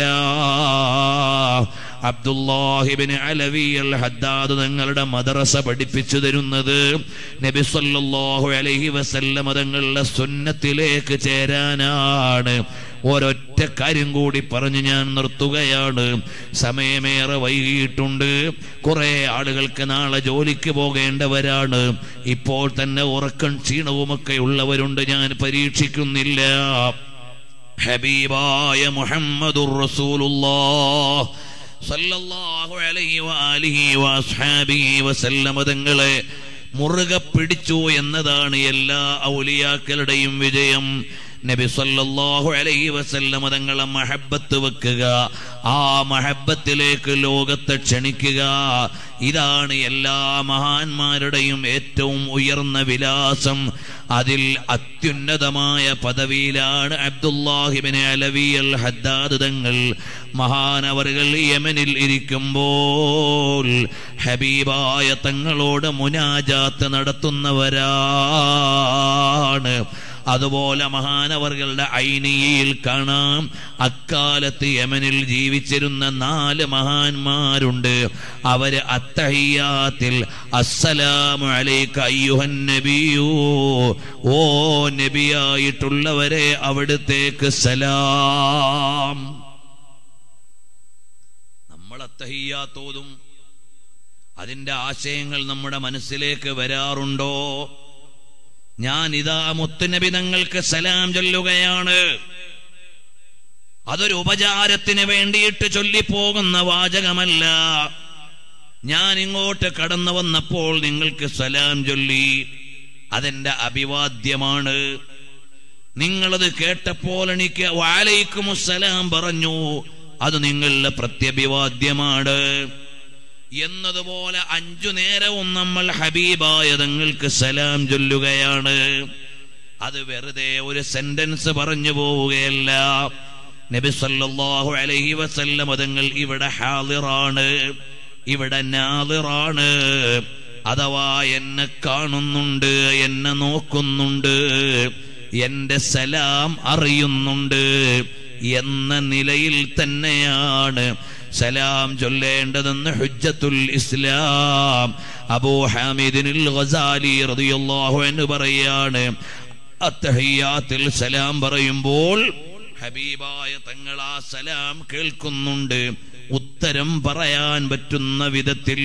അബ്ദുല്ലാഹി ഇബ്നു അലവി അൽ ഹദ്ദാദ് തങ്ങളുടെ മദ്രസ പഠിപ്പിച്ചു തരുന്നത് നബി സല്ലല്ലാഹു അലൈഹി വസല്ലം തങ്ങളുടെ സുന്നത്തിലേക്ക് ചേരാനാണ്. ഒരൊറ്റ കാര്യം കൂടി പറഞ്ഞ് ഞാൻ നിർത്തുകയാണ്. സമയമേറെ വൈകിയിട്ടുണ്ട്. കുറെ ആളുകൾക്ക് നാളെ ജോലിക്ക് പോകേണ്ടവരാണ്. ഇപ്പോൾ തന്നെ ഉറക്കം ക്ഷീണവുമൊക്കെ ഉള്ളവരുണ്ട്. ഞാൻ പരീക്ഷിക്കുന്നില്ല. ഹബീബായ മുഹമ്മദുർ റസൂലുള്ളാഹ് സല്ലല്ലാഹു അലൈഹി വആലിഹി വഅസ്ഹാബിഹി വസല്ലം തങ്ങളെ മുറുകെ പിടിച്ചു എന്നതാണ് എല്ലാ ഔലിയാക്കളുടെയും വിജയം. നബി സല്ലല്ലാഹു അലൈഹി വസല്ലം തങ്ങളെ മഹബ്ബത്ത് വെക്കുക, ആ മഹബ്ബത്തിലേക്ക് ലോകത്തെ ക്ഷണിക്കുക. ഇതാണ് എല്ലാ മഹാന്മാരുടെയും ഏറ്റവും ഉയർന്ന വിലാസം. അതിൽ അത്യുന്നതമായ പദവിയിലാണ് അബ്ദുല്ലാഹി ഇബ്നു അലവി അൽ ഹദ്ദാദ് തങ്ങൾ. മഹാനവറുകൾ യമനിൽ ഇരിക്കുമ്പോൾ ഹബീബായ തങ്ങളോട് മുനാജാത്ത് നടത്തുന്നവരാണ്. അതുപോലെ മഹാനവറുകളുടെ ഐനിയിൽ കാണാം, അക്കാലത്ത് യമനിൽ ജീവിച്ചിരുന്ന നാല് മഹാന്മാരുണ്ട്. അവര് അത്തഹിയാത്തിൽ അസ്സലാമു അലൈക അയ്യുഹൻ നബിയു, ഓ നബിയായിട്ടുള്ളവരെ അവിടുത്തേക്ക് സലാം. നമ്മൾ അത്തഹിയാത്തോതും അതിന്റെ ആശയങ്ങൾ നമ്മുടെ മനസ്സിലേക്ക് വരാറുണ്ടോ? ഞാൻ ഇതാ മുത്തുനബി തങ്ങൾക്ക് സലാം ചൊല്ലുകയാണ്. അതൊരു ഉപചാരത്തിന് വേണ്ടിയിട്ട് ചൊല്ലിപ്പോകുന്ന വാചകമല്ല. ഞാൻ ഇങ്ങോട്ട് കടന്നു വന്നപ്പോൾ നിങ്ങൾക്ക് സലാം ചൊല്ലി, അതെന്റെ അഭിവാദ്യമാണ്. നിങ്ങളത് കേട്ടപ്പോൾ എനിക്ക് വഅലൈക്കുമുസ്സലാം പറഞ്ഞു, അത് നിങ്ങളുടെ പ്രത്യഭിവാദ്യമാണ്. എന്നതുപോലെ അഞ്ചു നേരവും നമ്മൾ ഹബീബായ തങ്ങൾക്ക് സലാം ചൊല്ലുകയാണ്. അത് വെറുതെ ഒരു സെന്റൻസ് പറഞ്ഞു പോവുകയല്ല. നബി സല്ലല്ലാഹു അലൈഹി വസല്ലം തങ്ങൾ ഇവിടെ ഹാളിറാണ്, ഇവിടെ നാളിറാണ്. അഥവാ എന്നെ കാണുന്നുണ്ട്, എന്നെ നോക്കുന്നുണ്ട്, എന്റെ സലാം അറിയുന്നുണ്ട് എന്ന നിലയിൽ തന്നെയാണ് സലാം ചൊല്ലേണ്ടതെന്ന് ഹുജ്ജത്തുൽ ഇസ്ലാം അബൂ ഹാമിദിനിൽ ഗസാലി റളിയല്ലാഹു അൻഹു പറയാണ്. അത്തഹിയാത്തിൽ സലാം പറയുമ്പോൾ ഹബീബായ തങ്ങൾ ആ സലാം കേൾക്കുന്നുണ്ട്, ഉത്തരം പറയാൻ പറ്റുന്ന വിധത്തിൽ.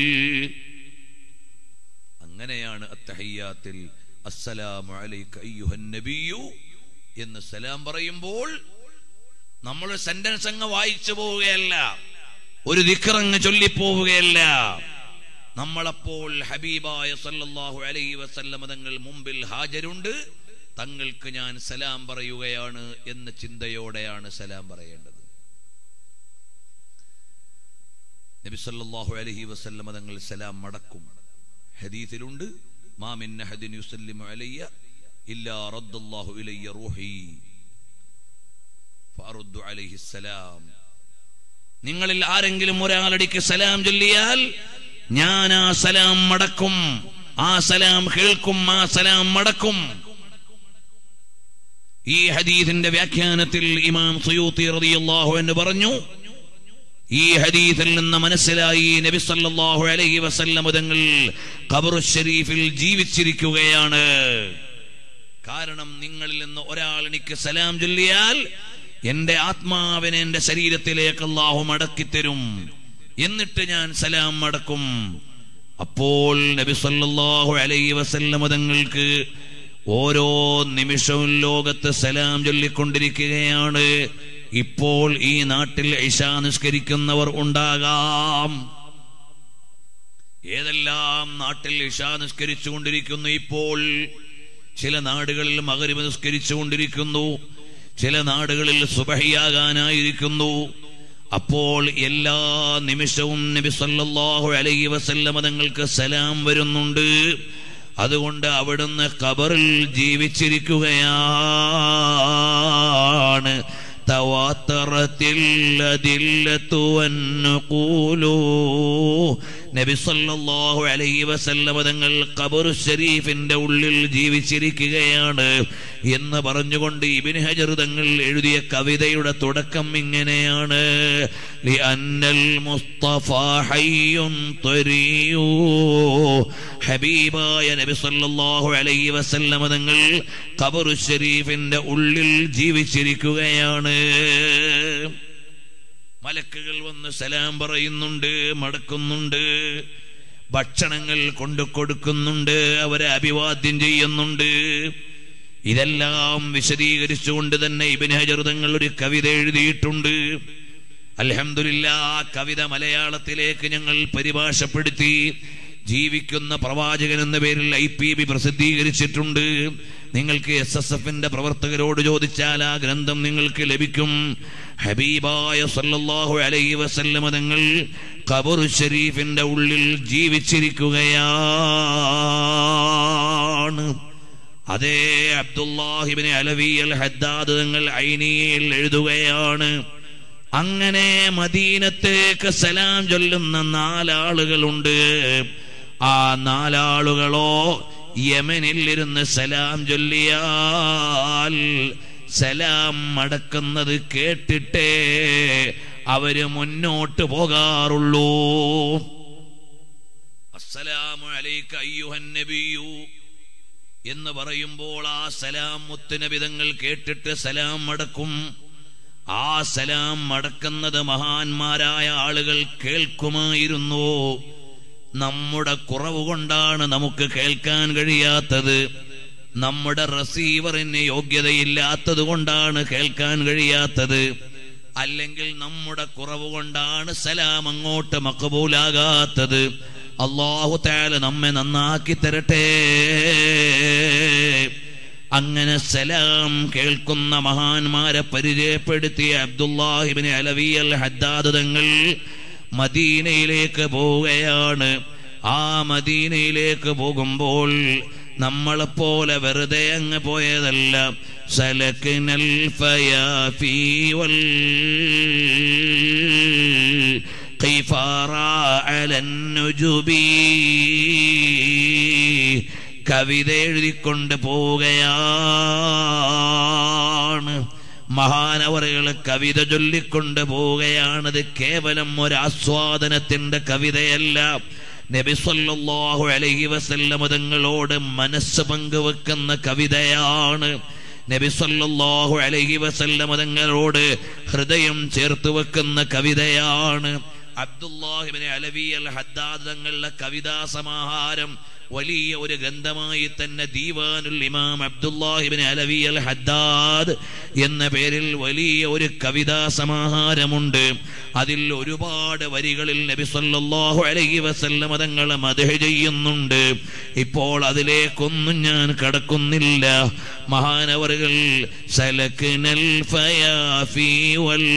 അങ്ങനെയാണ് അത്തഹിയാത്തിൽ അസ്സലാമു അലൈക അയ്യുഹൻ നബിയു എന്ന് സലാം പറയുമ്പോൾ നമ്മൾ സെന്റൻസ് അങ്ങ് വായിച്ചു പോവുകയല്ല, ഒരു ദിക്റങ്ങ് ചൊല്ലിപ്പോവുകയല്ല. നമ്മളപ്പോൾ ഹബീബായ സല്ലല്ലാഹു അലൈഹി വസല്ലം തങ്ങൾ മുമ്പിൽ ഹാജരുണ്ട്, തങ്ങൾക്ക് ഞാൻ സലാം പറയുകയാണ് എന്ന ചിന്തയോടെയാണ് സലാം പറയേണ്ടത്. നബി സല്ലല്ലാഹു അലൈഹി വസല്ലം തങ്ങൾ സലാം മടക്കും. ഹദീസിലുണ്ട്, മാ മിൻ അഹദിൻ യുസല്ലിമു അലയ്യ ഇല്ലാ റദ്ദല്ലാഹു ഇലയ്യ റൂഹി ഫഅറുദ്ദു അലൈഹി സലാം. നിങ്ങളിൽ ആരെങ്കിലും ഒരാളടിക്ക് സലാം ചൊല്ലിയാൽ ഞാൻ ആ സലാം മടക്കും, ആ സലാം കേൾക്കും, ആ സലാം മടക്കും. ഈ ഹദീസിന്റെ വ്യാഖ്യാനത്തിൽ ഇമാം സുയൂത്തി റളിയല്ലാഹു അൻഹു പറഞ്ഞു, ഈ ഹദീസിൽ നിന്ന് മനസ്സിലായി നബി സല്ലല്ലാഹു അലൈഹി വസല്ലം തങ്ങൾ ഖബറു ശരീഫിൽ ജീവിച്ചിരിക്കുകയാണ്. കാരണം നിങ്ങളിൽ നിന്ന് ഒരാൾ എനിക്ക് സലാം ചൊല്ലിയാൽ എന്റെ ആത്മാവിനെ എന്റെ ശരീരത്തിലേക്ക് അല്ലാഹു മടക്കിത്തരും, എന്നിട്ട് ഞാൻ സലാം മടക്കും. അപ്പോൾ നബി സല്ലല്ലാഹു അലൈഹി വസല്ലം തങ്ങൾക്ക് ഓരോ നിമിഷവും ലോകത്ത് സലാം ചൊല്ലിക്കൊണ്ടിരിക്കുകയാണ്. ഇപ്പോൾ ഈ നാട്ടിൽ ഇശാ നിസ്കരിക്കുന്നവർ ഉണ്ടാകാം. ഏതെല്ലാം നാട്ടിൽ ഇശാ നിസ്കരിച്ചുകൊണ്ടിരിക്കുന്നു. ഇപ്പോൾ ചില നാടുകളിൽ മഗ്രിബ് നിസ്കരിച്ചുകൊണ്ടിരിക്കുന്നു, ചില നാടുകളിൽ സുബഹിയാകാനായിരിക്കുന്നു. അപ്പോൾ എല്ലാ നിമിഷവും നബി സല്ലല്ലാഹു അലൈഹി വസല്ലം തങ്ങൾക്ക് സലാം വരുന്നുണ്ട്. അതുകൊണ്ട് അവിടുന്ന് ഖബറിൽ ജീവിച്ചിരിക്കുകയാണ്. തവാത്തറത്തിൽ അദില്ലതു വന്നഖൂലു. നബി സല്ലല്ലാഹു അലൈഹി വസല്ലം തങ്ങൾ ഖബർ ശരീഫിന്റെ ഉള്ളിൽ ജീവിച്ചിരിക്കുകയാണ് എന്ന് പറഞ്ഞുകൊണ്ട് ഇബ്നു ഹജർ തങ്ങൾ എഴുതിയ കവിതയുടെ തുടക്കം ഇങ്ങനെയാണ്: ലിഅന്നൽ മുസ്തഫ ഹയ്യുൻ തരിയു. ഹബീബായ നബി സല്ലല്ലാഹു അലൈഹി വസല്ലം തങ്ങൾ ഖബർ ശരീഫിന്റെ ഉള്ളിൽ ജീവിച്ചിരിക്കുകയാണ്. മലക്കുകൾ വന്ന് സലാം പറയുന്നുണ്ട്, മടക്കുന്നുണ്ട്, ഭക്ഷണങ്ങൾ കൊണ്ടു കൊടുക്കുന്നുണ്ട്, അവരെ അഭിവാദ്യം ചെയ്യുന്നുണ്ട്. ഇതെല്ലാം വിശദീകരിച്ചുകൊണ്ട് തന്നെ ഇബ്നു ഹജർ തങ്ങൾ ഒരു കവിത എഴുതിയിട്ടുണ്ട്. അൽഹംദുലില്ലാ, ആ കവിത മലയാളത്തിലേക്ക് ഞങ്ങൾ പരിഭാഷപ്പെടുത്തി ജീവിക്കുന്ന പ്രവാചകൻ എന്ന പേരിൽ ഐ പി ബി പ്രസിദ്ധീകരിച്ചിട്ടുണ്ട്. നിങ്ങൾക്ക് എസ് എസ് എഫിന്റെ പ്രവർത്തകരോട് ചോദിച്ചാൽ ആ ഗ്രന്ഥം നിങ്ങൾക്ക് ലഭിക്കും. ഹബീബായ സല്ലല്ലാഹു അലൈഹി വസല്ലം തങ്ങൾ ഖബർ ശരീഫിന്റെ ഉള്ളിൽ ജീവിച്ചിരിക്കുകയാണ്. അതേ അബ്ദുല്ലാഹി ഇബ്നു അലവി അൽ ഹദ്ദാദ് തങ്ങൾ ഐനിയിൽ എഴുതുകയാണ്: അങ്ങനെ മദീനത്തേക്ക് സലാം ചൊല്ലുന്ന നാലാളുകളുണ്ട്. ആ നാലാളുകളോ യമനിൽ ഇരുന്ന് സലാം ചൊല്ലിയാൽ സലാം മടക്കുന്നത് കേട്ടിട്ടേ അവര് മുന്നോട്ട് പോകാറുള്ളൂ. അസ്സലാമു അലൈക അയ്യുഹൻ നബിയു എന്ന് പറയുമ്പോൾ ആ സലാം മുത്തുനബി തങ്ങൾ കേട്ടിട്ട് സലാം മടക്കും. ആ സലാം മടക്കുന്നത് മഹാന്മാരായ ആളുകൾ കേൾക്കുമായിരുന്നു. നമ്മുടെ കുറവ് കൊണ്ടാണ് നമുക്ക് കേൾക്കാൻ കഴിയാത്തത്. നമ്മുടെ റിസീവറിന് യോഗ്യതയില്ലാത്തത് കൊണ്ടാണ് കേൾക്കാൻ കഴിയാത്തത്. അല്ലെങ്കിൽ നമ്മുടെ കുറവ് കൊണ്ടാണ് സലാം അങ്ങോട്ട് മഖബൂലാകാത്തത്. അല്ലാഹു തആല നമ്മെ നന്നാക്കി തരട്ടെ. അങ്ങനെ സലാം കേൾക്കുന്ന മഹാന്മാരെ പരിചയപ്പെടുത്തിയ അബ്ദുല്ലാഹി ഇബ്നു അലവി അൽ ഹദ്ദാദ് തങ്ങൾ മദീനയിലേക്ക് പോവുകയാണ്. ആ മദീനയിലേക്ക് പോകുമ്പോൾ നമ്മളെപ്പോലെ വെറുതെ അങ്ങ് പോയതല്ല. സലക്നൽ ഫയാഫി വൽ ഖിഫാറ അലൻ നുജുബി. കവിത എഴുതിക്കൊണ്ട് പോവുകയാണ്. മഹാനവറുകൾ കവിത ചൊല്ലിക്കൊണ്ട് പോവുകയാണത്. കേവലം ഒരു ആസ്വാദനത്തിന്റെ കവിതയല്ല. നബി സല്ലല്ലാഹു അലൈഹി വസല്ലം തങ്ങളോട് മനസ്സ് പങ്കുവെക്കുന്ന കവിതയാണ്. നബി സല്ലല്ലാഹു അലൈഹി വസല്ലം തങ്ങളോട് ഹൃദയം ചേർത്ത് വെക്കുന്ന കവിതയാണ്. അബ്ദുല്ലാഹി ഇബ്നു അലവി അൽ ഹദ്ദാദ് തങ്ങളുടെ കവിതാ സമാഹാരം വലിയ ഒരു ഗ്രന്ഥമായി തന്നെ ദീവാനുൽ ഇമാം അബ്ദുല്ലാഹി ഇബ്നു അലവി അൽ ഹദ്ദാദ് എന്ന പേരിൽ വലിയ ഒരു കവിതാ സമാഹാരമുണ്ട്. അതിൽ ഒരുപാട് വരികളിൽ നബി സല്ലല്ലാഹു അലൈഹി വസല്ലം തങ്ങളെ മദ്ഹ് ചെയ്യുന്നുണ്ട്. ഇപ്പോൾ അതിലേക്കൊന്നും ഞാൻ കടക്കുന്നില്ല. മഹാനവറുകൾ സലക്നൽ ഫയാഫി വൽ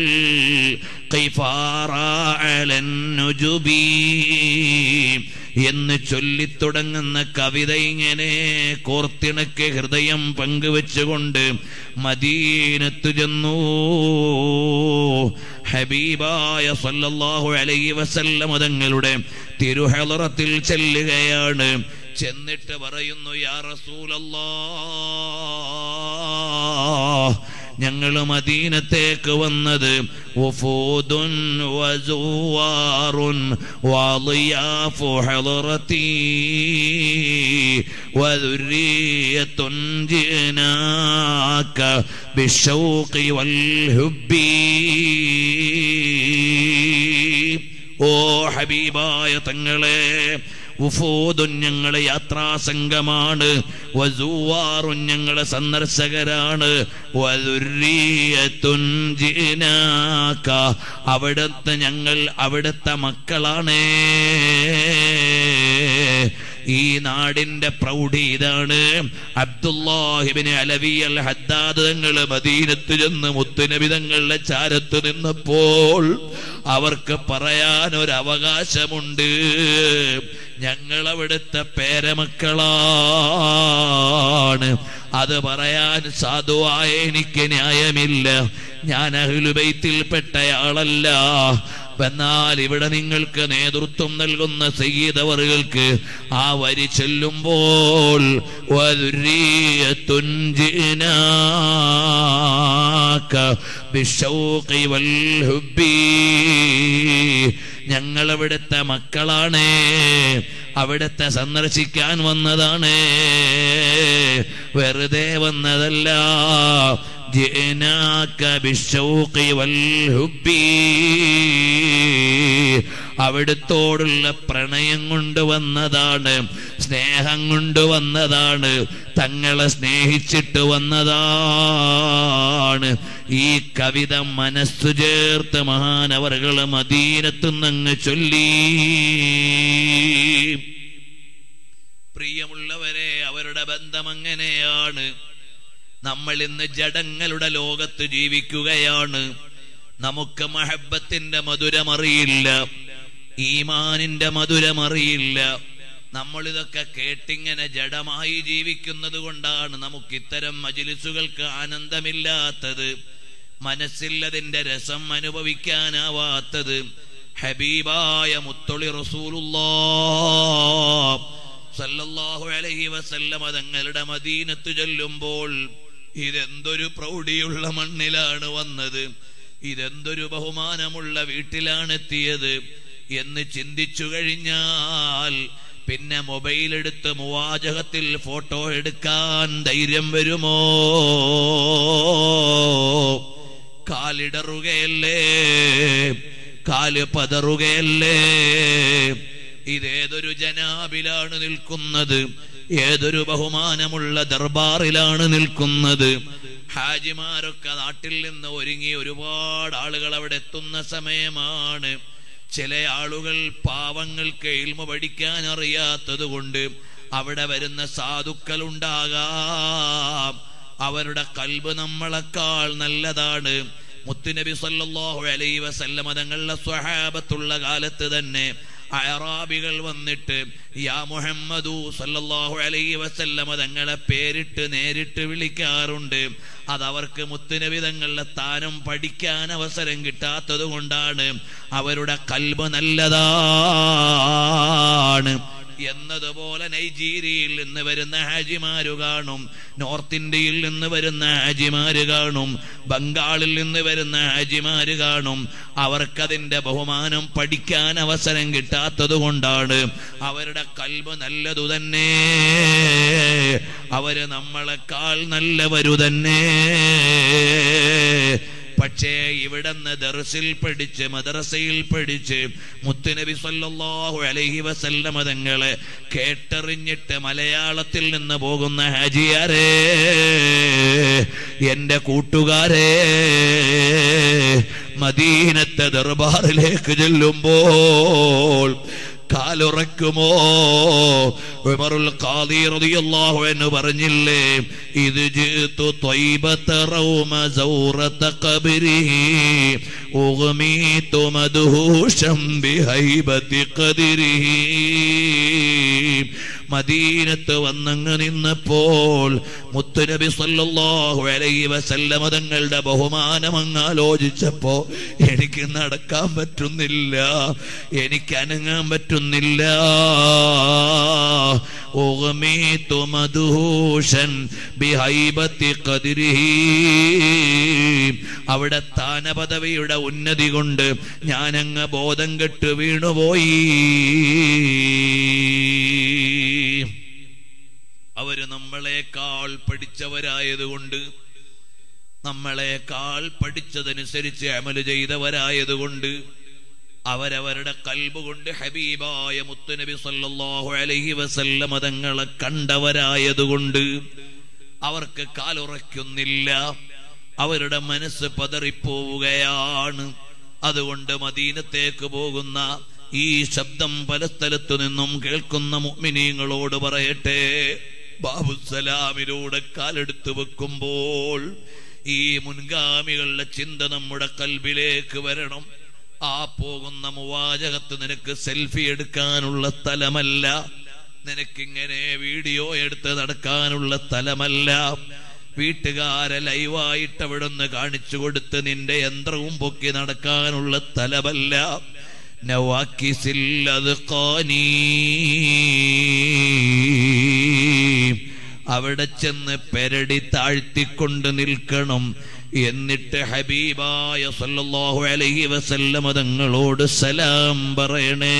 ഖിഫാറ അലൻ നുജുബി എന്ന് ചൊല്ലിത്തുടങ്ങുന്ന കവിത ഇങ്ങനെ കോർത്തിണക്കി ഹൃദയം പങ്കുവെച്ചുകൊണ്ട് മദീനത്തു ചെന്നു. ഹബീബായ സല്ലല്ലാഹു അലൈഹി വസല്ലം തങ്ങളുടെ തിരുഹളറത്തിൽ ചെല്ലുകയാണ്. ചെന്നിട്ട് പറയുന്നു, യാ റസൂലല്ലാഹ്, ഞങ്ങൾ മദീനത്തേക്ക് വന്നത് വഫൂദുൻ വസുവാറുൻ വളിയാഫു ഹളറതി. وذرية جئناك بالشوق والحب. ഓ ഹബീബായ തങ്ങളെ, ഉഫൂദുൻ ഞങ്ങളെ യാത്രാസംഘമാണ്, വസുവാറുൻ ഞങ്ങളെ സന്ദർശകരാണ്, വദുർരിയത്തുൻ ജിനാക അവിടുത്തെ ഞങ്ങൾ അവിടുത്തെ മക്കളാണ്. ഈ നാടിന്റെ പ്രൗഢി ഇതാണ്. അബ്ദുല്ലാഹിബ്നു അലവി അൽ ഹദ്ദാദ് തങ്ങൾ മദീനത്ത് ചെന്ന് മുത്തുനബി തങ്ങളുടെ ചാരത്ത് നിന്നപ്പോൾ അവർക്ക് പറയാൻ ഒരു അവകാശമുണ്ട്. ഞങ്ങൾ അവിടുത്തെ പേരമക്കളാണ്. അത് പറയാൻ സാധുവായ എനിക്ക് ന്യായമില്ല. ഞാൻ അഹ്ലു ബൈത്തിൽപ്പെട്ടയാളല്ല. എന്നാൽ ഇവിടെ നിങ്ങൾക്ക് നേതൃത്വം നൽകുന്ന സയ്യിദ് അവറുകൾക്ക് ആ വരി ചൊല്ലുമ്പോൾ വദുർരിയത്തുൻ ജിനാക ബിശൗഖി വൽ ഹുബ്ബി, ഞങ്ങൾ അവിടുത്തെ മക്കളാണ്, അവിടുത്തെ സന്ദർശിക്കാൻ വന്നതാണ്, വെറുതെ വന്നതല്ല. ജിനാക ബിശൗഖി വൽ ഹുബ്ബി, അവിടുത്തോടുള്ള പ്രണയം കൊണ്ടുവന്നതാണ്, സ്നേഹം കൊണ്ടുവന്നതാണ്, തങ്ങളെ സ്നേഹിച്ചിട്ട് വന്നതാണ്. ഈ കവിത മനസ്സു ചേർത്ത് മഹാനവറുകൾ മദീനത്തുനിന്നങ്ങ് ചൊല്ലി. പ്രിയമുള്ളവരെ, അവരുടെ ബന്ധം അങ്ങനെയാണ്. നമ്മൾ ഇന്ന് ജഡങ്ങളുടെ ലോകത്ത് ജീവിക്കുകയാണ്. നമുക്ക് മഹബത്തിന്റെ മധുരമറിയില്ല, ഈമാനിന്റെ മധുരമറിയില്ല. നമ്മളിതൊക്കെ കേട്ടിങ്ങനെ ജഡമായി ജീവിക്കുന്നത് കൊണ്ടാണ് നമുക്ക് ഇത്തരം മജ്‌ലിസുകൾക്ക് ആനന്ദമില്ലാത്തത്, മനസ്സിൽ അതിന്റെ രസം അനുഭവിക്കാനാവാത്തത്. ഹബീബായ മുത്തൊളി റസൂലുള്ളാഹ് സല്ലല്ലാഹു അലൈഹി വസല്ലമ തങ്ങളുടെ മദീനത്ത് ചെല്ലുമ്പോൾ ഇതെന്തൊരു പ്രൗഢിയുള്ള മണ്ണിലാണ് വന്നത്, ഇതെന്തൊരു ബഹുമാനമുള്ള വീട്ടിലാണെത്തിയത് എന്ന് ചിന്തിച്ചു കഴിഞ്ഞാൽ പിന്നെ മൊബൈൽ എടുത്ത് മുവാജഹത്തിൽ ഫോട്ടോ എടുക്കാൻ ധൈര്യം വരുമോ? കാലിടറുകയല്ലേ, കാല് പതറുകയല്ലേ. ഇതേതൊരു ജനാബിലാണ് നിൽക്കുന്നത്, ഏതൊരു ബഹുമാനമുള്ള ദർബാറിലാണ് നിൽക്കുന്നത്. ഹാജിമാരൊക്കെ നാട്ടിൽ നിന്ന് ഒരുങ്ങി ഒരുപാട് ആളുകൾ അവിടെ എത്തുന്ന സമയമാണ്. ചില ആളുകൾ പാവങ്ങൾക്ക് ഇൽമു പഠിക്കാൻ അറിയാത്തത് കൊണ്ട് അവിടെ വരുന്ന സാധുക്കൾ ഉണ്ടാകാം. അവരുടെ കൽബ് നമ്മളെക്കാൾ നല്ലതാണ്. മുത്തുനബി സല്ലല്ലാഹു അലൈഹി വസല്ലമ തങ്ങളുടെ സ്വഹാബത്തുള്ള കാലത്ത് തന്നെ അറാബികൾ വന്നിട്ട് യാ മുഹമ്മദു സല്ലല്ലാഹു അലൈഹി വസല്ലമ തങ്ങളെ പേരിട്ട് നേരിട്ട് വിളിക്കാറുണ്ട്. അതവർക്ക് മുത്തുനബി തങ്ങളുടെ സ്ഥാനം പഠിക്കാൻ അവസരം കിട്ടാത്തത് കൊണ്ടാണ്. അവരുടെ കൽബ് നല്ലതാണ്. എന്നതുപോലെ നൈജീരിയയിൽ നിന്ന് വരുന്ന ഹാജിമാര് കാണും, നോർത്ത് ഇന്ത്യയിൽ നിന്ന് വരുന്ന ഹാജിമാര് കാണും, ബംഗാളിൽ നിന്ന് വരുന്ന ഹാജിമാര് കാണും. അവർക്കതിന്റെ ബഹുമാനം പഠിക്കാൻ അവസരം കിട്ടാത്തത് കൊണ്ടാണ്. അവരുടെ കൽബ് നല്ലതു തന്നെ, അവര് നമ്മളെക്കാൾ നല്ലവരു തന്നെ. പക്ഷേ ഇവിടുന്ന് ദർസിൽ പഠിച്ച് മദ്രസയിൽ പഠിച്ച് മുത്തുനബി സല്ലല്ലാഹു അലൈഹി വസല്ലമ തങ്ങളെ കേട്ടറിഞ്ഞിട്ട് മലയാളത്തിൽ നിന്ന് പോകുന്ന ഹാജിയാരേ, എന്റെ കൂട്ടുകാരേ, മദീനത്തെ ദർബാറിലേക്ക് ചെല്ലുമ്പോൾ കാലുറക്കുമോ? ഉമറുൽ ഖാദി റളിയല്ലാഹു അൻഹു പറഞ്ഞില്ലേ, ഇത് ജിതു ത്വയ്ബത റൗമ സൗറത ഖബരിഹി ഉഗ്മീതു മദ്ഹൂശം ബിഹൈബതി ഖദരിഹി. മദീനത്ത് വന്നങ്ങ് നിന്നപ്പോൾ മുത്തുനബി സല്ലല്ലാഹു അലൈഹി വസല്ലമ തങ്ങളുടെ ബഹുമാനം അങ്ങ് ആലോചിച്ചപ്പോ എനിക്ക് നടക്കാൻ പറ്റുന്നില്ല, എനിക്ക് അനങ്ങാൻ പറ്റുന്നില്ല. ഉഗ്മീതു മദ്ഹൂശൻ ബിഹൈബതി ഖദരിഹി. അവിടെ സ്ഥാനപദവിയുടെ ഉന്നതി കൊണ്ട് ഞാനങ്ങ് ബോധം കെട്ട് വീണുപോയി. അവര് നമ്മളെക്കാൾ പഠിച്ചവരായതുകൊണ്ട്, നമ്മളെക്കാൾ പഠിച്ചതനുസരിച്ച് അമല് ചെയ്തവരായതുകൊണ്ട്, അവരവരുടെ കൽബ് കൊണ്ട് ഹബീബായ മുത്തുനബി സല്ലല്ലാഹു അലൈഹി വസല്ലം തങ്ങളെ കണ്ടവരായതുകൊണ്ട് അവർക്ക് കാലുറയ്ക്കുന്നില്ല, അവരുടെ മനസ്സ് പതറിപ്പോവുകയാണ്. അതുകൊണ്ട് മദീനത്തേക്ക് പോകുന്ന ഈ ശബ്ദം പല സ്ഥലത്തു നിന്നും കേൾക്കുന്ന മുഅ്മിനീങ്ങളോട് പറയട്ടെ, ബാബുസലാമിലൂടെ കാലെടുത്തു വെക്കുമ്പോൾ ഈ മുൻഗാമികളുടെ ചിന്ത നമ്മുടെ കൽബിലേക്ക് വരണം. ആ പോകുന്ന മുവാജകത്ത് നിനക്ക് സെൽഫി എടുക്കാനുള്ള സ്ഥലമല്ല, നിനക്കിങ്ങനെ വീഡിയോ എടുത്ത് നടക്കാനുള്ള സ്ഥലമല്ല, വീട്ടുകാരെ ലൈവായിട്ട് അവിടുന്ന് കാണിച്ചു കൊടുത്ത് നിന്റെ യന്ത്രവും പൊക്കി നടക്കാനുള്ള സ്ഥലമല്ല. നവാക്കിസിൽ അദ്ഖാനി, അവിടെ ചെന്ന് പെരടി താഴ്ത്തിക്കൊണ്ട് നിൽക്കണം. എന്നിട്ട് ഹബീബായ സല്ലല്ലാഹു അലൈഹി വസല്ലം തങ്ങളോട് സലാം പറയണേ.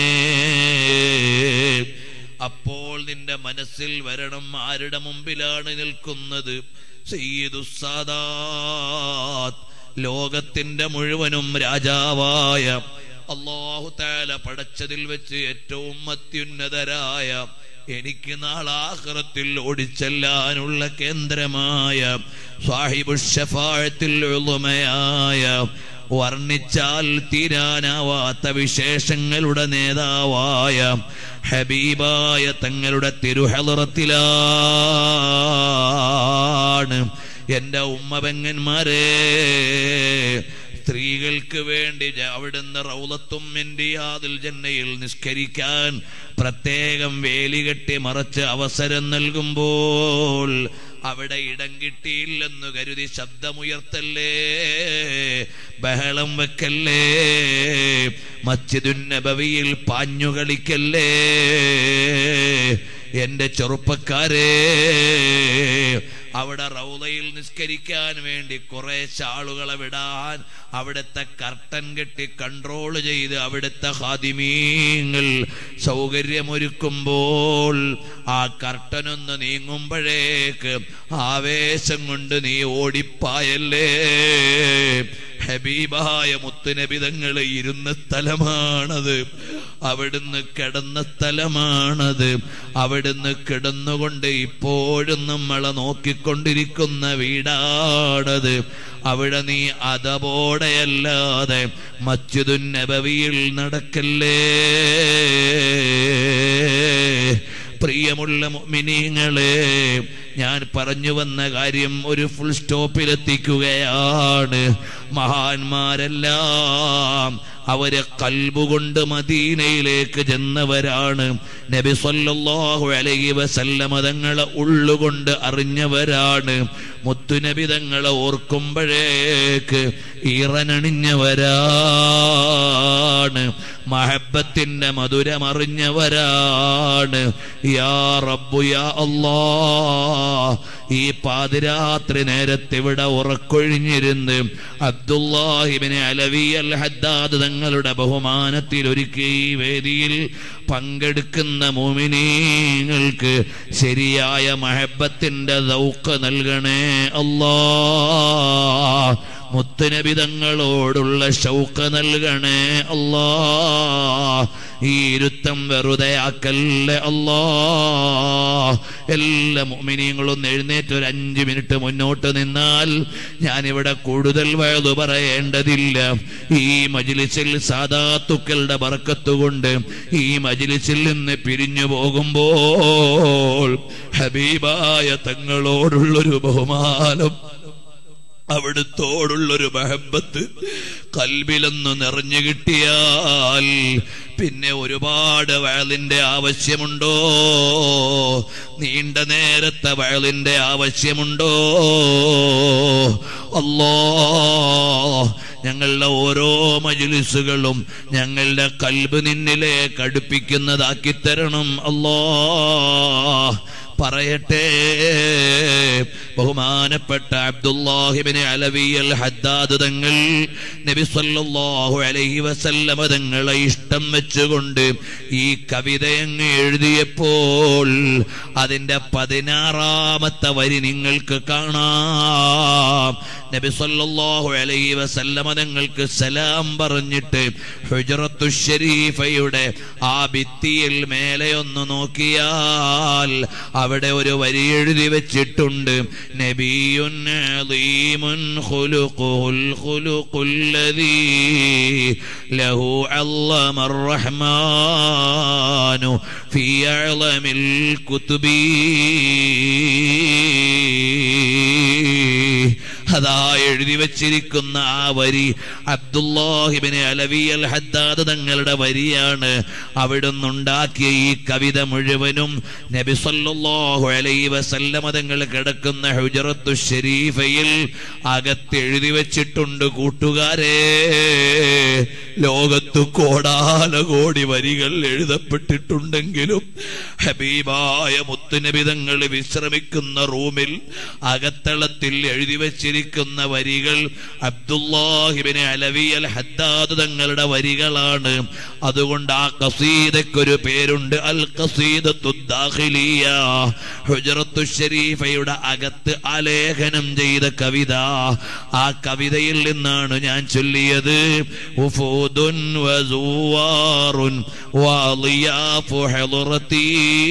അപ്പോൾ നിന്റെ മനസ്സിൽ വരണം, ആരുടെ മുമ്പിലാണ് നിൽക്കുന്നത്? സയ്യിദുസ് സാദാത്ത്, ലോകത്തിന്റെ മുഴുവനും രാജാവായ അല്ലാഹു തആല പടച്ചതിൽ വെച്ച് ഏറ്റവും അത്യുന്നതരായ, എനിക്ക് നാളെ ആഖിറത്തിൽ ഓടിച്ചെല്ലാനുള്ള കേന്ദ്രമായ സാഹിബുശ് ശഫാഅത്തിൽ ഉളുമയായ, വർണ്ണിച്ചാൽ തീരാനാവാത്ത വിശേഷങ്ങളുടെ നേതാവായ ഹബീബായ തങ്ങളുടെ തിരുഹളറത്തിലാണ് എന്റെ ഉമ്മ പെങ്ങന്മാരെ. സ്ത്രീകൾക്ക് വേണ്ടി അവിടുന്ന് റൗളത്തും മിൻ റിയാദിൽ ജന്നയിൽ നിസ്കരിക്കാൻ പ്രത്യേകം വേലി കെട്ടി മറച്ച് അവസരം നൽകുമ്പോൾ അവിടെ ഇടം കിട്ടിയില്ലെന്നു കരുതി ശബ്ദമുയർത്തല്ലേ, ബഹളം വെക്കല്ലേ, മസ്ജിദുൻ നബവിയിൽ പാഞ്ഞു കളിക്കല്ലേ. എന്റെ ചെറുപ്പക്കാരെ, അവിടെ റൗളയിൽ നിസ്കരിക്കാൻ വേണ്ടി കുറെ ആളുകളെ വിടാൻ അവിടുത്തെ കർട്ടൻ കെട്ടി കൺട്രോൾ ചെയ്ത് അവിടുത്തെ ഖാദിമീങ്ങൾ സൗകര്യമൊരുക്കുമ്പോൾ ആ കർട്ടനൊന്ന് നീങ്ങുമ്പോഴേക്ക് ആവേശം കൊണ്ട് നീ ഓടിപ്പായല്ലേ. ഹബീബായ മുത്തുനബി തങ്ങൾ ഇരുന്ന സ്ഥലമാണത്, അവിടുന്ന് കിടന്ന സ്ഥലമാണത്, അവിടുന്ന് കിടന്നുകൊണ്ട് ഇപ്പോഴും നമ്മളെ നോക്കിക്കൊണ്ടിരിക്കുന്ന വീടാണത്. അവിടെ നീ അതപോടെയല്ലാതെ മസ്ജിദുൻ നബവിയിൽ നടക്കല്ലേ. പ്രിയമുള്ള മുഅ്മിനീങ്ങളെ, ഞാൻ പറഞ്ഞു വന്ന കാര്യം ഒരു ഫുൾ സ്റ്റോപ്പിലെത്തിക്കുകയാണ്. മഹാന്മാരെല്ലാം അവരെ കൽബുകൊണ്ട് മദീനയിലേക്ക് ചെന്നവരാണ്. നബി സല്ലല്ലാഹു അലൈഹി വസല്ലമ തങ്ങളെ ഉള്ളുകൊണ്ട് അറിഞ്ഞവരാണ്. മുത്തുനബി തങ്ങളെ ഓർക്കുമ്പോഴേക്ക് ഈറനണിഞ്ഞവരാണ്. മഹബത്തിന്റെ മധുരമറിഞ്ഞവരാണ്. യാ റബ്ബു യാ അല്ലാഹ്, ഈ പാതിരാത്രി നേരത്തെ ഇവിടെ ഉറക്കൊഴിഞ്ഞിരുന്ന് അബ്ദുല്ലാഹിബ്നു അലവി അൽ ഹദ്ദാദ് തങ്ങളുടെ ബഹുമാനത്തിൽ ഒരുക്കി ഈ വേദിയിൽ പങ്കെടുക്കുന്ന മുഅ്മിനീങ്ങൾക്ക് ശരിയായ മഹബത്തിന്റെ ദൗഖ് നൽകണേ അല്ലാഹ്. മുത്തുനബി തങ്ങളോടുള്ള ഷൗഖ് നൽകണേ അല്ലാഹ്. ഈ ഇരുത്തം വെറുതെ ആക്കല്ലേ അല്ലാഹ്. എല്ലാ മുഅ്മിനീങ്ങളും എഴുന്നേറ്റ് ഒരു അഞ്ചു മിനിറ്റ് മുന്നോട്ട് നിന്നാൽ ഞാനിവിടെ കൂടുതൽ വഅദ് പറയേണ്ടതില്ല. ഈ മജ്ലിസിൽ സാദാത്തുക്കളുടെ ബർക്കത്ത് കൊണ്ട് ഈ മജ്ലിസിൽ നിന്ന് പിരിഞ്ഞു പോകുമ്പോൾ ഹബീബായ തങ്ങളോടുള്ളൊരു ബഹുമാനം, അവിടുത്തോടുള്ളൊരു മഹബത്ത് കൽബിലൊന്ന് നിറഞ്ഞു കിട്ടിയാൽ പിന്നെ ഒരുപാട് വഅലിന്റെ ആവശ്യമുണ്ടോ? നീണ്ട നേരത്തെ വഅലിന്റെ ആവശ്യമുണ്ടോ? അല്ലാഹ്, ഞങ്ങളുടെ ഓരോ മജ്ലിസുകളും ഞങ്ങളുടെ കൽബ് നിന്നിലേക്ക് അടുപ്പിക്കുന്നതാക്കി തരണം അല്ലാഹ്. പറയട്ടെ. ബഹുമാനപ്പെട്ട അബ്ദുല്ലാഹി ഇബ്നു അലവി അൽ ഹദ്ദാദ് തങ്ങൾ നബി സല്ലല്ലാഹു അലൈഹി വസല്ലമ തങ്ങളെ ഇഷ്ടം വെച്ചുകൊണ്ട് ഈ കവിത അങ്ങ് എഴുതിയപ്പോൾ അതിന്റെ പതിനാറാമത്തെ വരി നിങ്ങൾക്ക് കാണാം. നബി സല്ലല്ലാഹു അലൈഹി വസല്ലമ തങ്ങൾക്ക് സലാം പറഞ്ഞിട്ട് ഹുജ്റത്തു ശരീഫയുടെ ആ ഭിത്തിയിൽ മേലെ ഒന്ന് നോക്കിയാൽ അവിടെ ഒരു വരി എഴുതി വെച്ചിട്ടുണ്ട്. നബിയുൻ അളീമുൻ ഖുലുഖുൽ ഖുലുഖുല്ലദീ ലഹു അല്ലമർ റഹ്മാനു ഫീ അളമിൽ കുതുബി. അതാ എഴുതി വച്ചിരിക്കുന്ന ആ വരി അബ്ദുല്ലാഹി ഇബ്നു അലവി അൽ ഹദ്ദാദ് തങ്ങളുടെ വരിയാണ്. അവിടുന്ന് ഉണ്ടാക്കിയ ഈ കവിത മുഴുവനും നബി സല്ലല്ലാഹു അലൈഹി വസല്ലമ തങ്ങൾ കിടക്കുന്ന ഹുജ്റത്തു ശരീഫയിൽ അകത്ത് എഴുതി വെച്ചിട്ടുണ്ട്. കൂട്ടുകാരെ, ലോകത്ത് കോടാനകോടി വരികൾ എഴുതപ്പെട്ടിട്ടുണ്ടെങ്കിലും ഹബീബായ മുത്തുനബി തങ്ങൾ വിശ്രമിക്കുന്ന റൂമിൽ അകത്തളത്തിൽ എഴുതി വച്ചിരിക്കുന്ന വരികൾ അബ്ദുല്ലാഹി ഇബ്നു അലവി അൽ ഹദ്ദാദ് തങ്ങളുടെ വരികളാണ്. അതുകൊണ്ട് ആ ഖസീദയ്ക്കൊരു പേരുണ്ട്, അൽ ഖസീദത്തു ദാഖിലിയ. ഹുജ്റത്തു ശരീഫയുടെ അകത്ത് ആലേഖനം ചെയ്ത കവിത. ആ കവിതയിൽ നിന്നാണ് ഞാൻ ചൊല്ലിയത്. ഉഫൂദുൻ വസുവാറുൻ വളിയാഫു ഹളറതി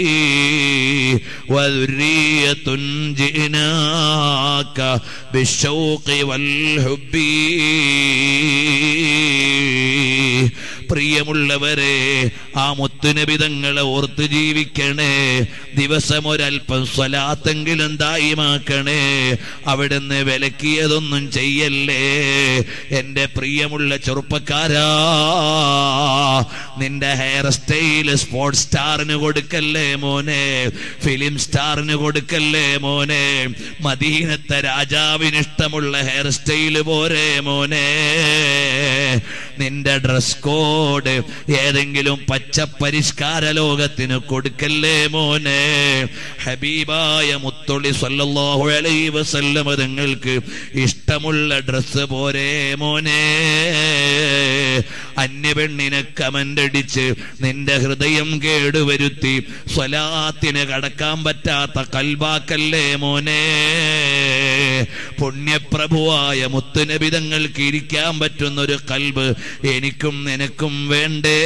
വദുരിയത്തുൻ ജിനാക ബിശ്ശൗഖി വൽ ഹുബ്ബി. പ്രിയമുള്ളവരെ, ആ മുത്തുനബി തങ്ങളെ ഓർത്ത് ജീവിക്കണേ. ദിവസം ഒരൽപ്പം സ്വലാത്തെങ്കിലും ദായിമാക്കണേ. അവിടുന്ന് വിലക്കിയതൊന്നും ചെയ്യല്ലേ. എന്റെ പ്രിയമുള്ള ചെറുപ്പക്കാരാ, നിന്റെ ഹെയർ സ്റ്റൈല് സ്പോർട്സ് സ്റ്റാറിന് കൊടുക്കല്ലേ മോനെ, ഫിലിം സ്റ്റാറിന് കൊടുക്കല്ലേ മോനെ. മദീനത്തെ രാജാവിന് ഇഷ്ടമുള്ള ഹെയർ സ്റ്റൈല് പോരെ മോനെ. നിന്റെ ഡ്രസ് കോഡ് ഏതെങ്കിലും പച്ച പരിഷ്കാര ലോകത്തിന് കൊടുക്കല്ലേ മോനെ. ഹബീബായ മുത്തൊളി സല്ലല്ലാഹു അലൈഹി വസല്ലമ തങ്ങൾക്ക് ഇഷ്ടമുള്ള ഡ്രസ് പോരെ മോനെ. അന്യപെണ്ണിനെ കമന്റടിച്ച് നിന്റെ ഹൃദയം കേടുവരുത്തി സ്വലാത്തിന് കടക്കാൻ പറ്റാത്ത കൽബാക്കല്ലേ മോനെ. പുണ്യപ്രഭുവായ മുത്തുനബി തങ്ങൾക്ക് ഇരിക്കാൻ പറ്റുന്ന ഒരു കൽബ് എനിക്കും നിനക്കും വേണ്ടേ.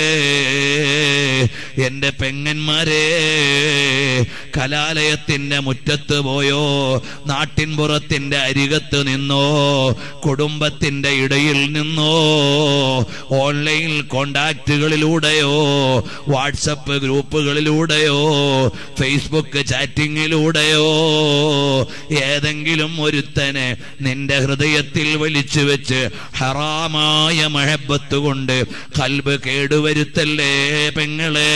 എന്റെ പെങ്ങന്മാരെ, കലാലയത്തിന്റെ മുറ്റത്ത് പോയോ, നാട്ടിൻപുറത്തിന്റെ അരികത്ത് നിന്നോ, കുടുംബത്തിന്റെ ഇടയിൽ നിന്നോ, ഓൺലൈൻ കോണ്ടാക്റ്റുകളിലൂടെയോ, വാട്സപ്പ് ഗ്രൂപ്പുകളിലൂടെയോ, ഫേസ്ബുക്ക് ചാറ്റിങ്ങിലൂടെയോ ഏതെങ്കിലും ഒരുത്തനെ നിന്റെ ഹൃദയത്തിൽ വലിച്ചു വെച്ച് ഹറാമായ മഹബത്ത് കൊണ്ട് ഖൽബ് കേടുവരുത്തല്ലേ പെങ്ങളെ.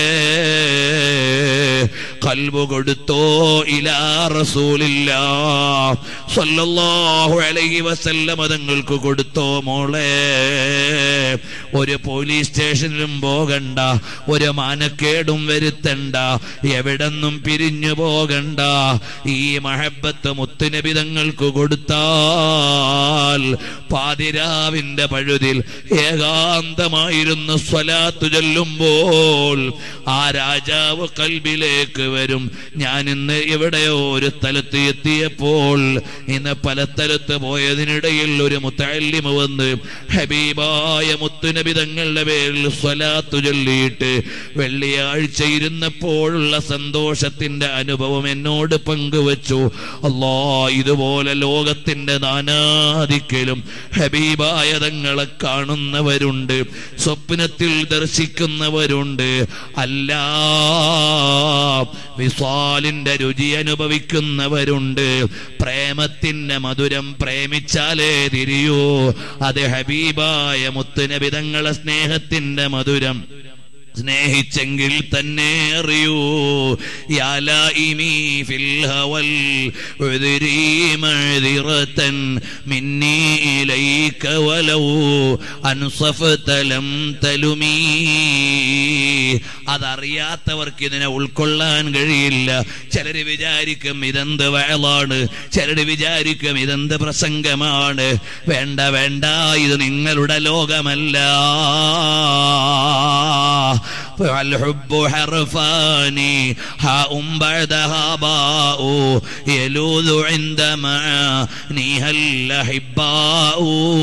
ഖൽബ് കൊടുത്തോ ഇലാ റസൂലില്ലാഹ് സ്വല്ലല്ലാഹു അലൈഹി വസല്ലം തങ്ങൾക്ക് കൊടുത്തോ മോളെ. ഒരു പോലീസ് സ്റ്റേഷനിലും പോകണ്ട, ഒരു മാനക്കേടും വരുത്തണ്ട, എവിടെന്നും പിരിഞ്ഞു പോകണ്ട. ഈ മഹബത്ത് മുത്തുനബി തങ്ങൾക്ക് കൊടുത്താൽ പാതിരാവിന്റെ പഴുതിൽ ഏകാന്തമായിരുന്ന സ്വലാത്ത് ചൊല്ലുമ്പോൾ ആ രാജാവ് കൽബിലേക്ക് വരും. ഞാൻ ഇന്ന് എവിടെയോ ഒരു സ്ഥലത്ത് എത്തിയപ്പോൾ, ഇന്ന് പല സ്ഥലത്ത് പോയതിനിടയിൽ ഒരു മുത്തഅല്ലിമ് വന്ന് ഹബീബായ മുത്തുനബി തങ്ങളുടെ പേരിൽ സ്വലാത്ത് ചൊല്ലിയിട്ട് വെള്ളിയാഴ്ച ഇരുന്നപ്പോഴുള്ള സന്തോഷത്തിന്റെ അനുഭവം എന്നോട് പങ്കുവച്ചു. അല്ലാ, ഇതുപോലെ ലോകത്തിന്റെ നാനാദിക്കിലും ഹബീബായ തങ്ങളെ കാണുന്നവരുണ്ട്, സ്വപ്നത്തിൽ ദർശിക്കുന്നവരുണ്ട്, അല്ല വിസാലിന്റെ രുചി അനുഭവിക്കുന്നവരുണ്ട്. പ്രേമത്തിന്റെ മധുരം പ്രേമിച്ചാലേ തിരിയൂ. അത് ഹബീബായ മുത്തുനബി തങ്ങളെ സ്നേഹത്തിന്റെ മധുരം സ്നേഹിച്ചെങ്കിൽ തന്നെ അറിയൂ യാ ലൈമി ഫിൽ ഹവൽ ഉദ്രി മഅദിറതൻ മിന്നി ഇലൈക വലൗ അൻസഫത ലം തലുമീ. അതറിയാത്തവർക്ക് ഇതിനെ ഉൾക്കൊള്ളാൻ കഴിയില്ല. ചിലര് വിചാരിക്കും ഇതെന്ത് വഅളാണ്, ചിലര് വിചാരിക്കും ഇതെന്ത് പ്രസംഗമാണ്. വേണ്ട വേണ്ട, ഇത് നിങ്ങളുടെ ലോകമല്ല. الحب حرفاني هاء بعدها باء يلوذ عندما نيها الأحباء.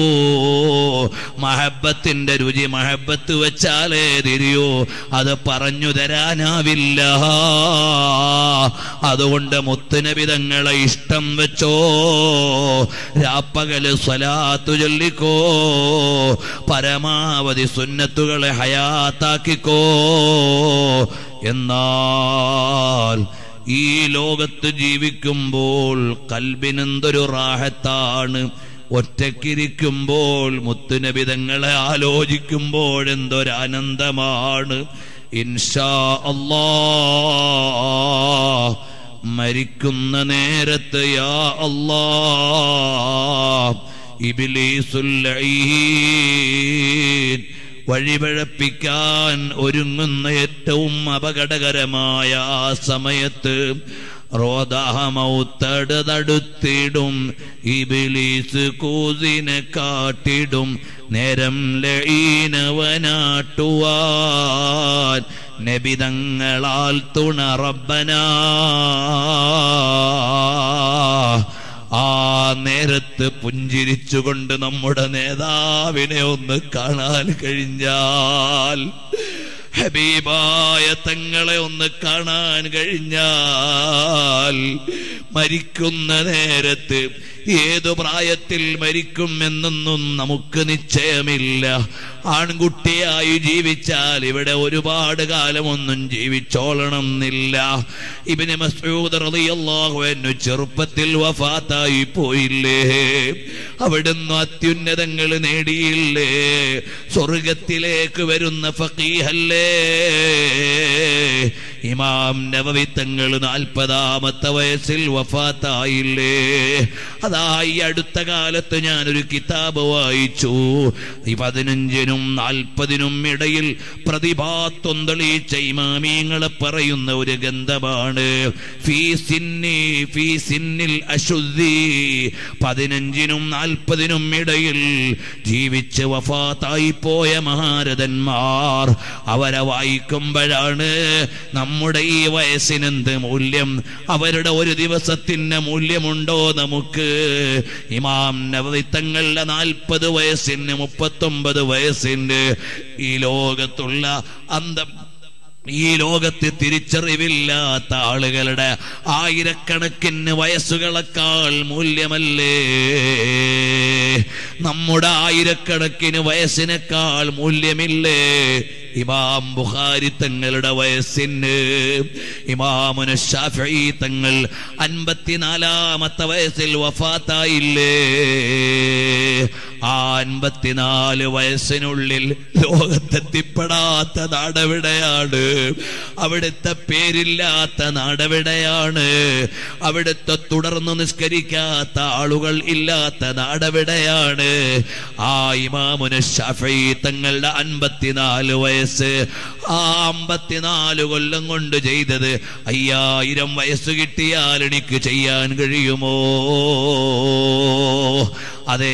മഹബത്തിന്റെ രുചി മഹബത്ത് വെച്ചാലേ തിരിയൂ, അത് പറഞ്ഞു തരാനാവില്ല. അതുകൊണ്ട് മുത്തുനബി തങ്ങളെ ഇഷ്ടം വെച്ചോ, രാപ്പകല് സ്വലാത്തു ചൊല്ലിക്കോ, പരമാവധി സുന്നത്തുകളെ ഹയാത്താക്കിക്കോ. എന്നാൽ ഈ ലോകത്ത് ജീവിക്കുമ്പോൾ കൽബിനെന്തൊരു റാഹത്താണ്, ഒറ്റക്കിരിക്കുമ്പോൾ മുത്തുനബി തങ്ങളെ ആലോചിക്കുമ്പോഴെന്തൊരാനന്ദമാണ്. ഇൻഷാ അല്ലാഹ് മരിക്കുന്ന നേരത്ത് യാ അല്ലാഹ് ഇബ്ലീസുൽ ലഈൻ വഴിപഴപ്പിക്കാൻ ഒരുങ്ങുന്ന ഏറ്റവും അപകടകരമായ ആ സമയത്ത് റോദാമൗത്തടുത്തിടും ഇബ്ലീസ് കൂസിനെ കാട്ടിടും നേരം ലഈനവനാട്ടുവാൻ നബിതങ്ങളാൽ തുണ റബ്ബനാ. ആ നേരത്ത് പുഞ്ചിരിച്ചുകൊണ്ട് നമ്മുടെ നേതാവിനെ ഒന്ന് കാണാൻ കഴിഞ്ഞാൽ, ഹബീബായ തങ്ങളെ ഒന്ന് കാണാൻ കഴിഞ്ഞാൽ, മരിക്കുന്ന നേരത്ത് ഏതു പ്രായത്തിൽ മരിക്കും എന്നൊന്നും നമുക്ക് നിശ്ചയമില്ല. ആൺകുട്ടിയായി ജീവിച്ചാൽ ഇവിടെ ഒരുപാട് കാലമൊന്നും ജീവിച്ചോളണം എന്നില്ല. ഇബ്നു മസ്ഊദ് റളിയല്ലാഹു അൻഹു ചെറുപ്പത്തിൽ വഫാത്തായി പോയില്ലേ? അവിടുന്ന് അത്യുന്നതങ്ങൾ നേടിയില്ലേ? സ്വർഗത്തിലേക്ക് വരുന്ന ഫഖീഹല്ലേ? ഇമാം നവവി തങ്ങൾ നാൽപ്പതാമത്തെ വയസ്സിൽ വഫാത്തായില്ലേ? അതാ ഈ അടുത്ത കാലത്ത് ഞാനൊരു കിതാബ് വായിച്ചു. ഈ പതിനഞ്ചിനും നാൽപ്പതിനും ഇടയിൽ പ്രതിഭാത്തൊന്തളിച്ച ഇമാമിയങ്ങളെ പറയുന്ന ഒരു ഗന്ധമാണ് ഫീ സിന്നി ഫീ സിന്നിൽ അശുദ്ധി. പതിനഞ്ചിനും നാൽപ്പതിനും ഇടയിൽ ജീവിച്ച് വഫാത്തായി പോയ മഹാരഥന്മാർ അവരെ വായിക്കുമ്പോഴാണ് നമ്മുടെ ഈ വയസ്സിനെന്ത് മൂല്യം, അവരുടെ ഒരു ദിവസത്തിന്റെ മൂല്യമുണ്ടോ നമുക്ക്? ഇമാം നവവി തങ്ങളുടെ നാൽപ്പത് വയസ്സിന് മുപ്പത്തൊമ്പത് വയസ്സിന് ഈ ലോകത്തുള്ള അന്തം ഈ ലോകത്ത് തിരിച്ചറിവില്ലാത്ത ആളുകളുടെ ആയിരക്കണക്കിന് വയസ്സുകളെക്കാൾ മൂല്യമല്ലേ നമ്മുടെ ആയിരക്കണക്കിന് വയസ്സിനേക്കാൾ മൂല്യമില്ലേ ഇമാം ബുഖാരി തങ്ങളുടെ വയസ്സിന്? ഇമാമുന ശാഫിഈ തങ്ങൾ അൻപത്തിനാലാമത്തെ വയസ്സിൽ വഫാത്തായില്ലേ? ആ അൻപത്തിനാല് വയസ്സിനുള്ളിൽ ലോകത്തെത്തിപ്പെടാത്ത നാടെവിടെയാണ്? അവിടുത്തെ പേരില്ലാത്ത നാടെവിടെയാണ്? അവിടുത്തെ തുടർന്ന് നിസ്കരിക്കാത്ത ആളുകൾ ഇല്ലാത്ത നാടെവിടെയാണ്? ആ ഇമാമുന ശാഫിഈ തങ്ങളുടെ അൻപത്തിനാല് വയസ്സ്, ആ അമ്പത്തിനാല് കൊല്ലം കൊണ്ട് ചെയ്തത് അയ്യായിരം വയസ്സ് കിട്ടിയാൽ എനിക്ക് ചെയ്യാൻ കഴിയുമോ? അതേ,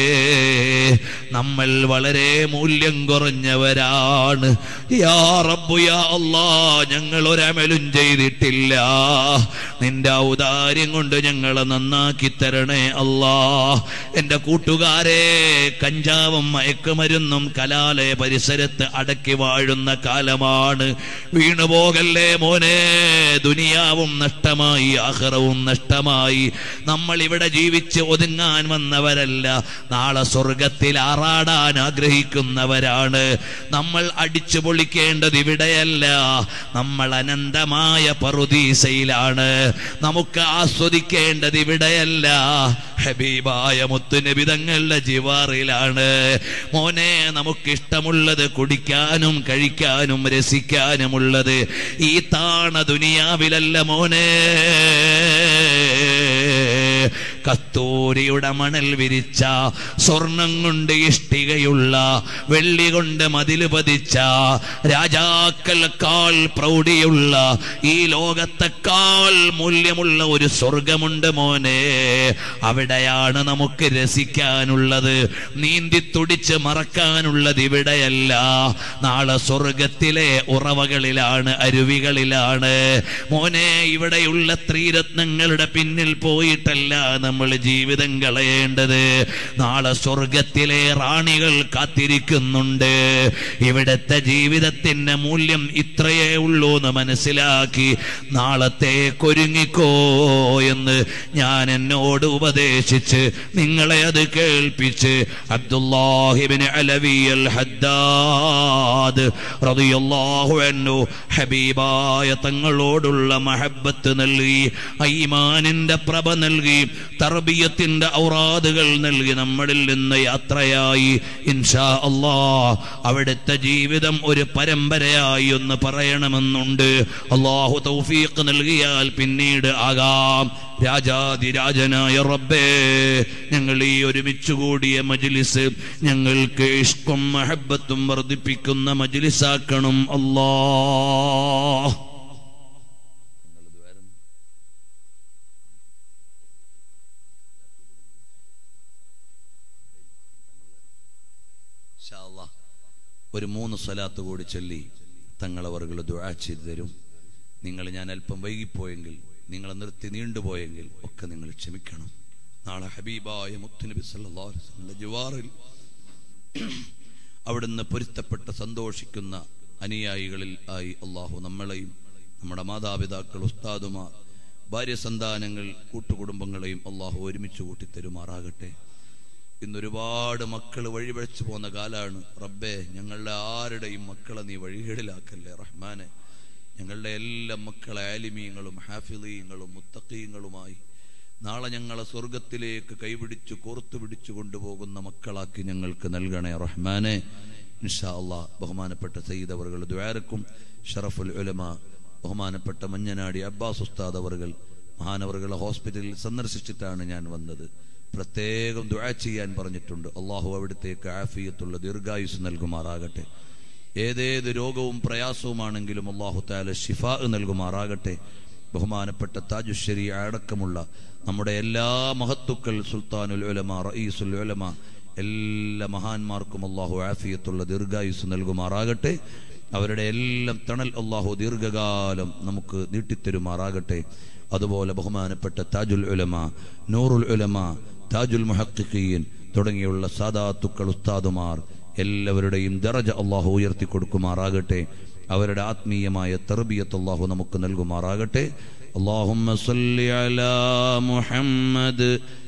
നമ്മൾ വളരെ മൂല്യം കുറഞ്ഞവരാണ്. യാ റബ്ബു യാ അല്ലാഹ്, ഞങ്ങൾ ഒരമലും ചെയ്തിട്ടില്ല. നിന്റെ ഔദാര്യം കൊണ്ട് ഞങ്ങളെ നന്നാക്കി തരണേ അല്ലാഹ്. എന്റെ കൂട്ടുകാരെ, കഞ്ചാവും മയക്കുമരുന്നും കലാലയ പരിസരത്ത് അടക്കി വാഴുന്ന കാലമാണ്. വീണുപോകല്ലേ മോനെ, ദുനിയാവും നഷ്ടമായി ആഖിറവും നഷ്ടമായി. നമ്മൾ ഇവിടെ ജീവിച്ച് ഒതുങ്ങാൻ വന്നവരല്ല. ആരാടുന്നവരല്ല, നാളെ സ്വർഗത്തിൽ ആറാടാൻ ആഗ്രഹിക്കുന്നവരാണ്. നമ്മൾ അടിച്ചു പൊളിക്കേണ്ടത് ഇവിടെയല്ല, നമ്മൾ അനന്തമായ പറുദീസയിലാണ്. നമുക്ക് ആസ്വദിക്കേണ്ടത് ഇവിടെയല്ല, ഹബീബായ മുത്തുനബി തങ്ങളുടെ ജിവാറിലാണ്. മോനെ, നമുക്കിഷ്ടമുള്ളത് കുടിക്കാനും കഴിക്കാനും രസിക്കാനുമുള്ളത് ഈ താണ ദുനിയാവിലല്ല മോനെ. കസ്തൂരിയുടെ മണൽ വിരിച്ച, സ്വർണം കൊണ്ട് ഇഷ്ടികയുള്ള, വെള്ളി കൊണ്ട് മതില് പതിച്ച, രാജാക്കൾക്കാൾ പ്രൗഢിയുള്ള, ഈ ലോകത്തെക്കാൾ മൂല്യമുള്ള ഒരു സ്വർഗമുണ്ട് മോനെ. അവിടെയാണ് നമുക്ക് രസിക്കാനുള്ളത്, നീന്തി തുടിച്ച് മറക്കാനുള്ളത് ഇവിടെയല്ല. നാളെ സ്വർഗത്തിലെ ഉറവകളിലാണ്, അരുവികളിലാണ് മോനെ. ഇവിടെയുള്ള ത്രിരത്നങ്ങളുടെ പിന്നിൽ പോയിട്ടല്ല നമ്മൾ ജീവിതം കളയേണ്ടത്. നാളെ സ്വർഗത്തിലെ റാണികൾ കാത്തിരിക്കുന്നുണ്ട്. ഇവിടത്തെ ജീവിതത്തിന്റെ മൂല്യം ഇത്രയേ ഉള്ളൂ എന്ന് മനസ്സിലാക്കി നാളത്തേക്കൊരുങ്ങിക്കോ എന്ന് ഞാൻ എന്നോട് ഉപദേശിച്ച് നിങ്ങളെ അത് കേൾപ്പിച്ച് അബ്ദുല്ലാഹിബ്നു അലവി അൽ ഹദ്ദാദ് റളിയല്ലാഹു അൻഹു ഹബീബായ തങ്ങളോടുള്ള മഹബ്ബത്ത് നൽകി, ഈമാനിന്റെ പ്രഭ നൽകി, തർബിയത്തിന്റെ ഔറാദുകൾ നൽകി നമ്മളിൽ നിന്ന് യാത്രയായി. ഇൻഷാ അല്ലാഹ് അവിടുത്തെ ജീവിതം ഒരു പരമ്പരയായി ഒന്ന് പറയണമെന്നുണ്ട്. അല്ലാഹു തൗഫീഖ് നൽകിയാൽ പിന്നീട് ആകാം. രാജാതിരാജനായ റബ്ബേ, ഞങ്ങൾ ഈ ഒരുമിച്ച് കൂടിയ മജ്ലിസ് ഞങ്ങൾക്ക് ഇഷ്കും മഹബ്ബത്തും വർദ്ധിപ്പിക്കുന്ന മജ്ലിസാക്കണം അല്ലാഹ്. ഒരു മൂന്ന് സ്വലാത്ത് കൂടി ചൊല്ലി തങ്ങളവറുകൾ ദുആ ചെയ്തു തരും. നിങ്ങൾ ഞാൻ അല്പം വൈകിപ്പോയെങ്കിൽ, നിങ്ങളെ നിർത്തി നീണ്ടുപോയെങ്കിൽ ഒക്കെ നിങ്ങൾ ക്ഷമിക്കണം. നാളെ ഹബീബായ മുത്തുനബി സല്ലല്ലാഹു അലൈഹി വസല്ലം ജിവാറിൽ അവിടുന്ന് പൊരുത്തപ്പെട്ട് സന്തോഷിക്കുന്ന അനുയായികളിൽ ആയി അള്ളാഹു നമ്മളെയും നമ്മുടെ മാതാപിതാക്കൾ, ഉസ്താദുമാർ, ഭാര്യ സന്താനങ്ങൾ, കൂട്ടുകുടുംബങ്ങളെയും അള്ളാഹു ഒരുമിച്ച് കൂട്ടിത്തരുമാറാകട്ടെ. ഇന്നൊരുപാട് മക്കൾ വഴിപഴിച്ചു പോകുന്ന കാലാണ് റബ്ബേ. ഞങ്ങളുടെ ആരുടെയും മക്കളെ നീ വഴികേടിലാക്കല്ലേ റഹ്മാനെ. ഞങ്ങളുടെ എല്ലാ മക്കളെ ആലിമീങ്ങളും ഹാഫിളീങ്ങളും മുത്തഖീങ്ങളുമായി നാളെ ഞങ്ങളെ സ്വർഗത്തിലേക്ക് കൈപിടിച്ചു കോർത്തു പിടിച്ചു കൊണ്ടുപോകുന്ന മക്കളാക്കി ഞങ്ങൾക്ക് നൽകണേ റഹ്മാനെ. ഇൻഷാ അല്ലാഹ് ബഹുമാനപ്പെട്ട സയ്യിദ് അവറുകൾ ദുആർക്കും ഷറഫുൽ ഉലമ ബഹുമാനപ്പെട്ട മഞ്ഞനാടി അബ്ബാസ് ഉസ്താദ് അവറുകൾ മഹാനവറുകളെ ഹോസ്പിറ്റലിൽ സന്ദർശിച്ചിട്ടാണ് ഞാൻ വന്നത്. പ്രത്യേകം ദുആ ചെയ്യാൻ പറഞ്ഞിട്ടുണ്ട്. അള്ളാഹു അവിടുത്തേക്ക് ആഫിയത്തുള്ള ദീർഘായുസ് നൽകുമാറാകട്ടെ. ഏതേത് രോഗവും പ്രയാസവുമാണെങ്കിലും അള്ളാഹു തആല ശിഫാ നൽകുമാറാകട്ടെ. ബഹുമാനപ്പെട്ട താജുശ്ശരി അടക്കമുള്ള നമ്മുടെ എല്ലാ മഹത്തുക്കൾ, സുൽത്താനുൽ ഉലമ, റഈസുൽ ഉലമ, എല്ലാ മഹാന്മാർക്കും അള്ളാഹു ആഫിയത്തുള്ള ദീർഘായുസ് നൽകുമാറാകട്ടെ. അവരുടെ എല്ലാം തണൽ അള്ളാഹു ദീർഘകാലം നമുക്ക് നീട്ടിത്തരുമാറാകട്ടെ. അതുപോലെ ബഹുമാനപ്പെട്ട താജുൽ ഉലമ, നൂറുൽ ഉലമ, താജുൽ മുഹഖിഖീൻ തുടങ്ങിയുള്ള സാദാത്തുക്കൾ, ഉസ്താദുമാർ എല്ലാവരുടെയും ദറജ അള്ളാഹു ഉയർത്തി കൊടുക്കുമാറാകട്ടെ. അവരുടെ ആത്മീയമായ തർബിയത്ത് അള്ളാഹു നമുക്ക് നൽകുമാറാകട്ടെ. അല്ലാഹുമ്മ സല്ലി അലാ മുഹമ്മദ്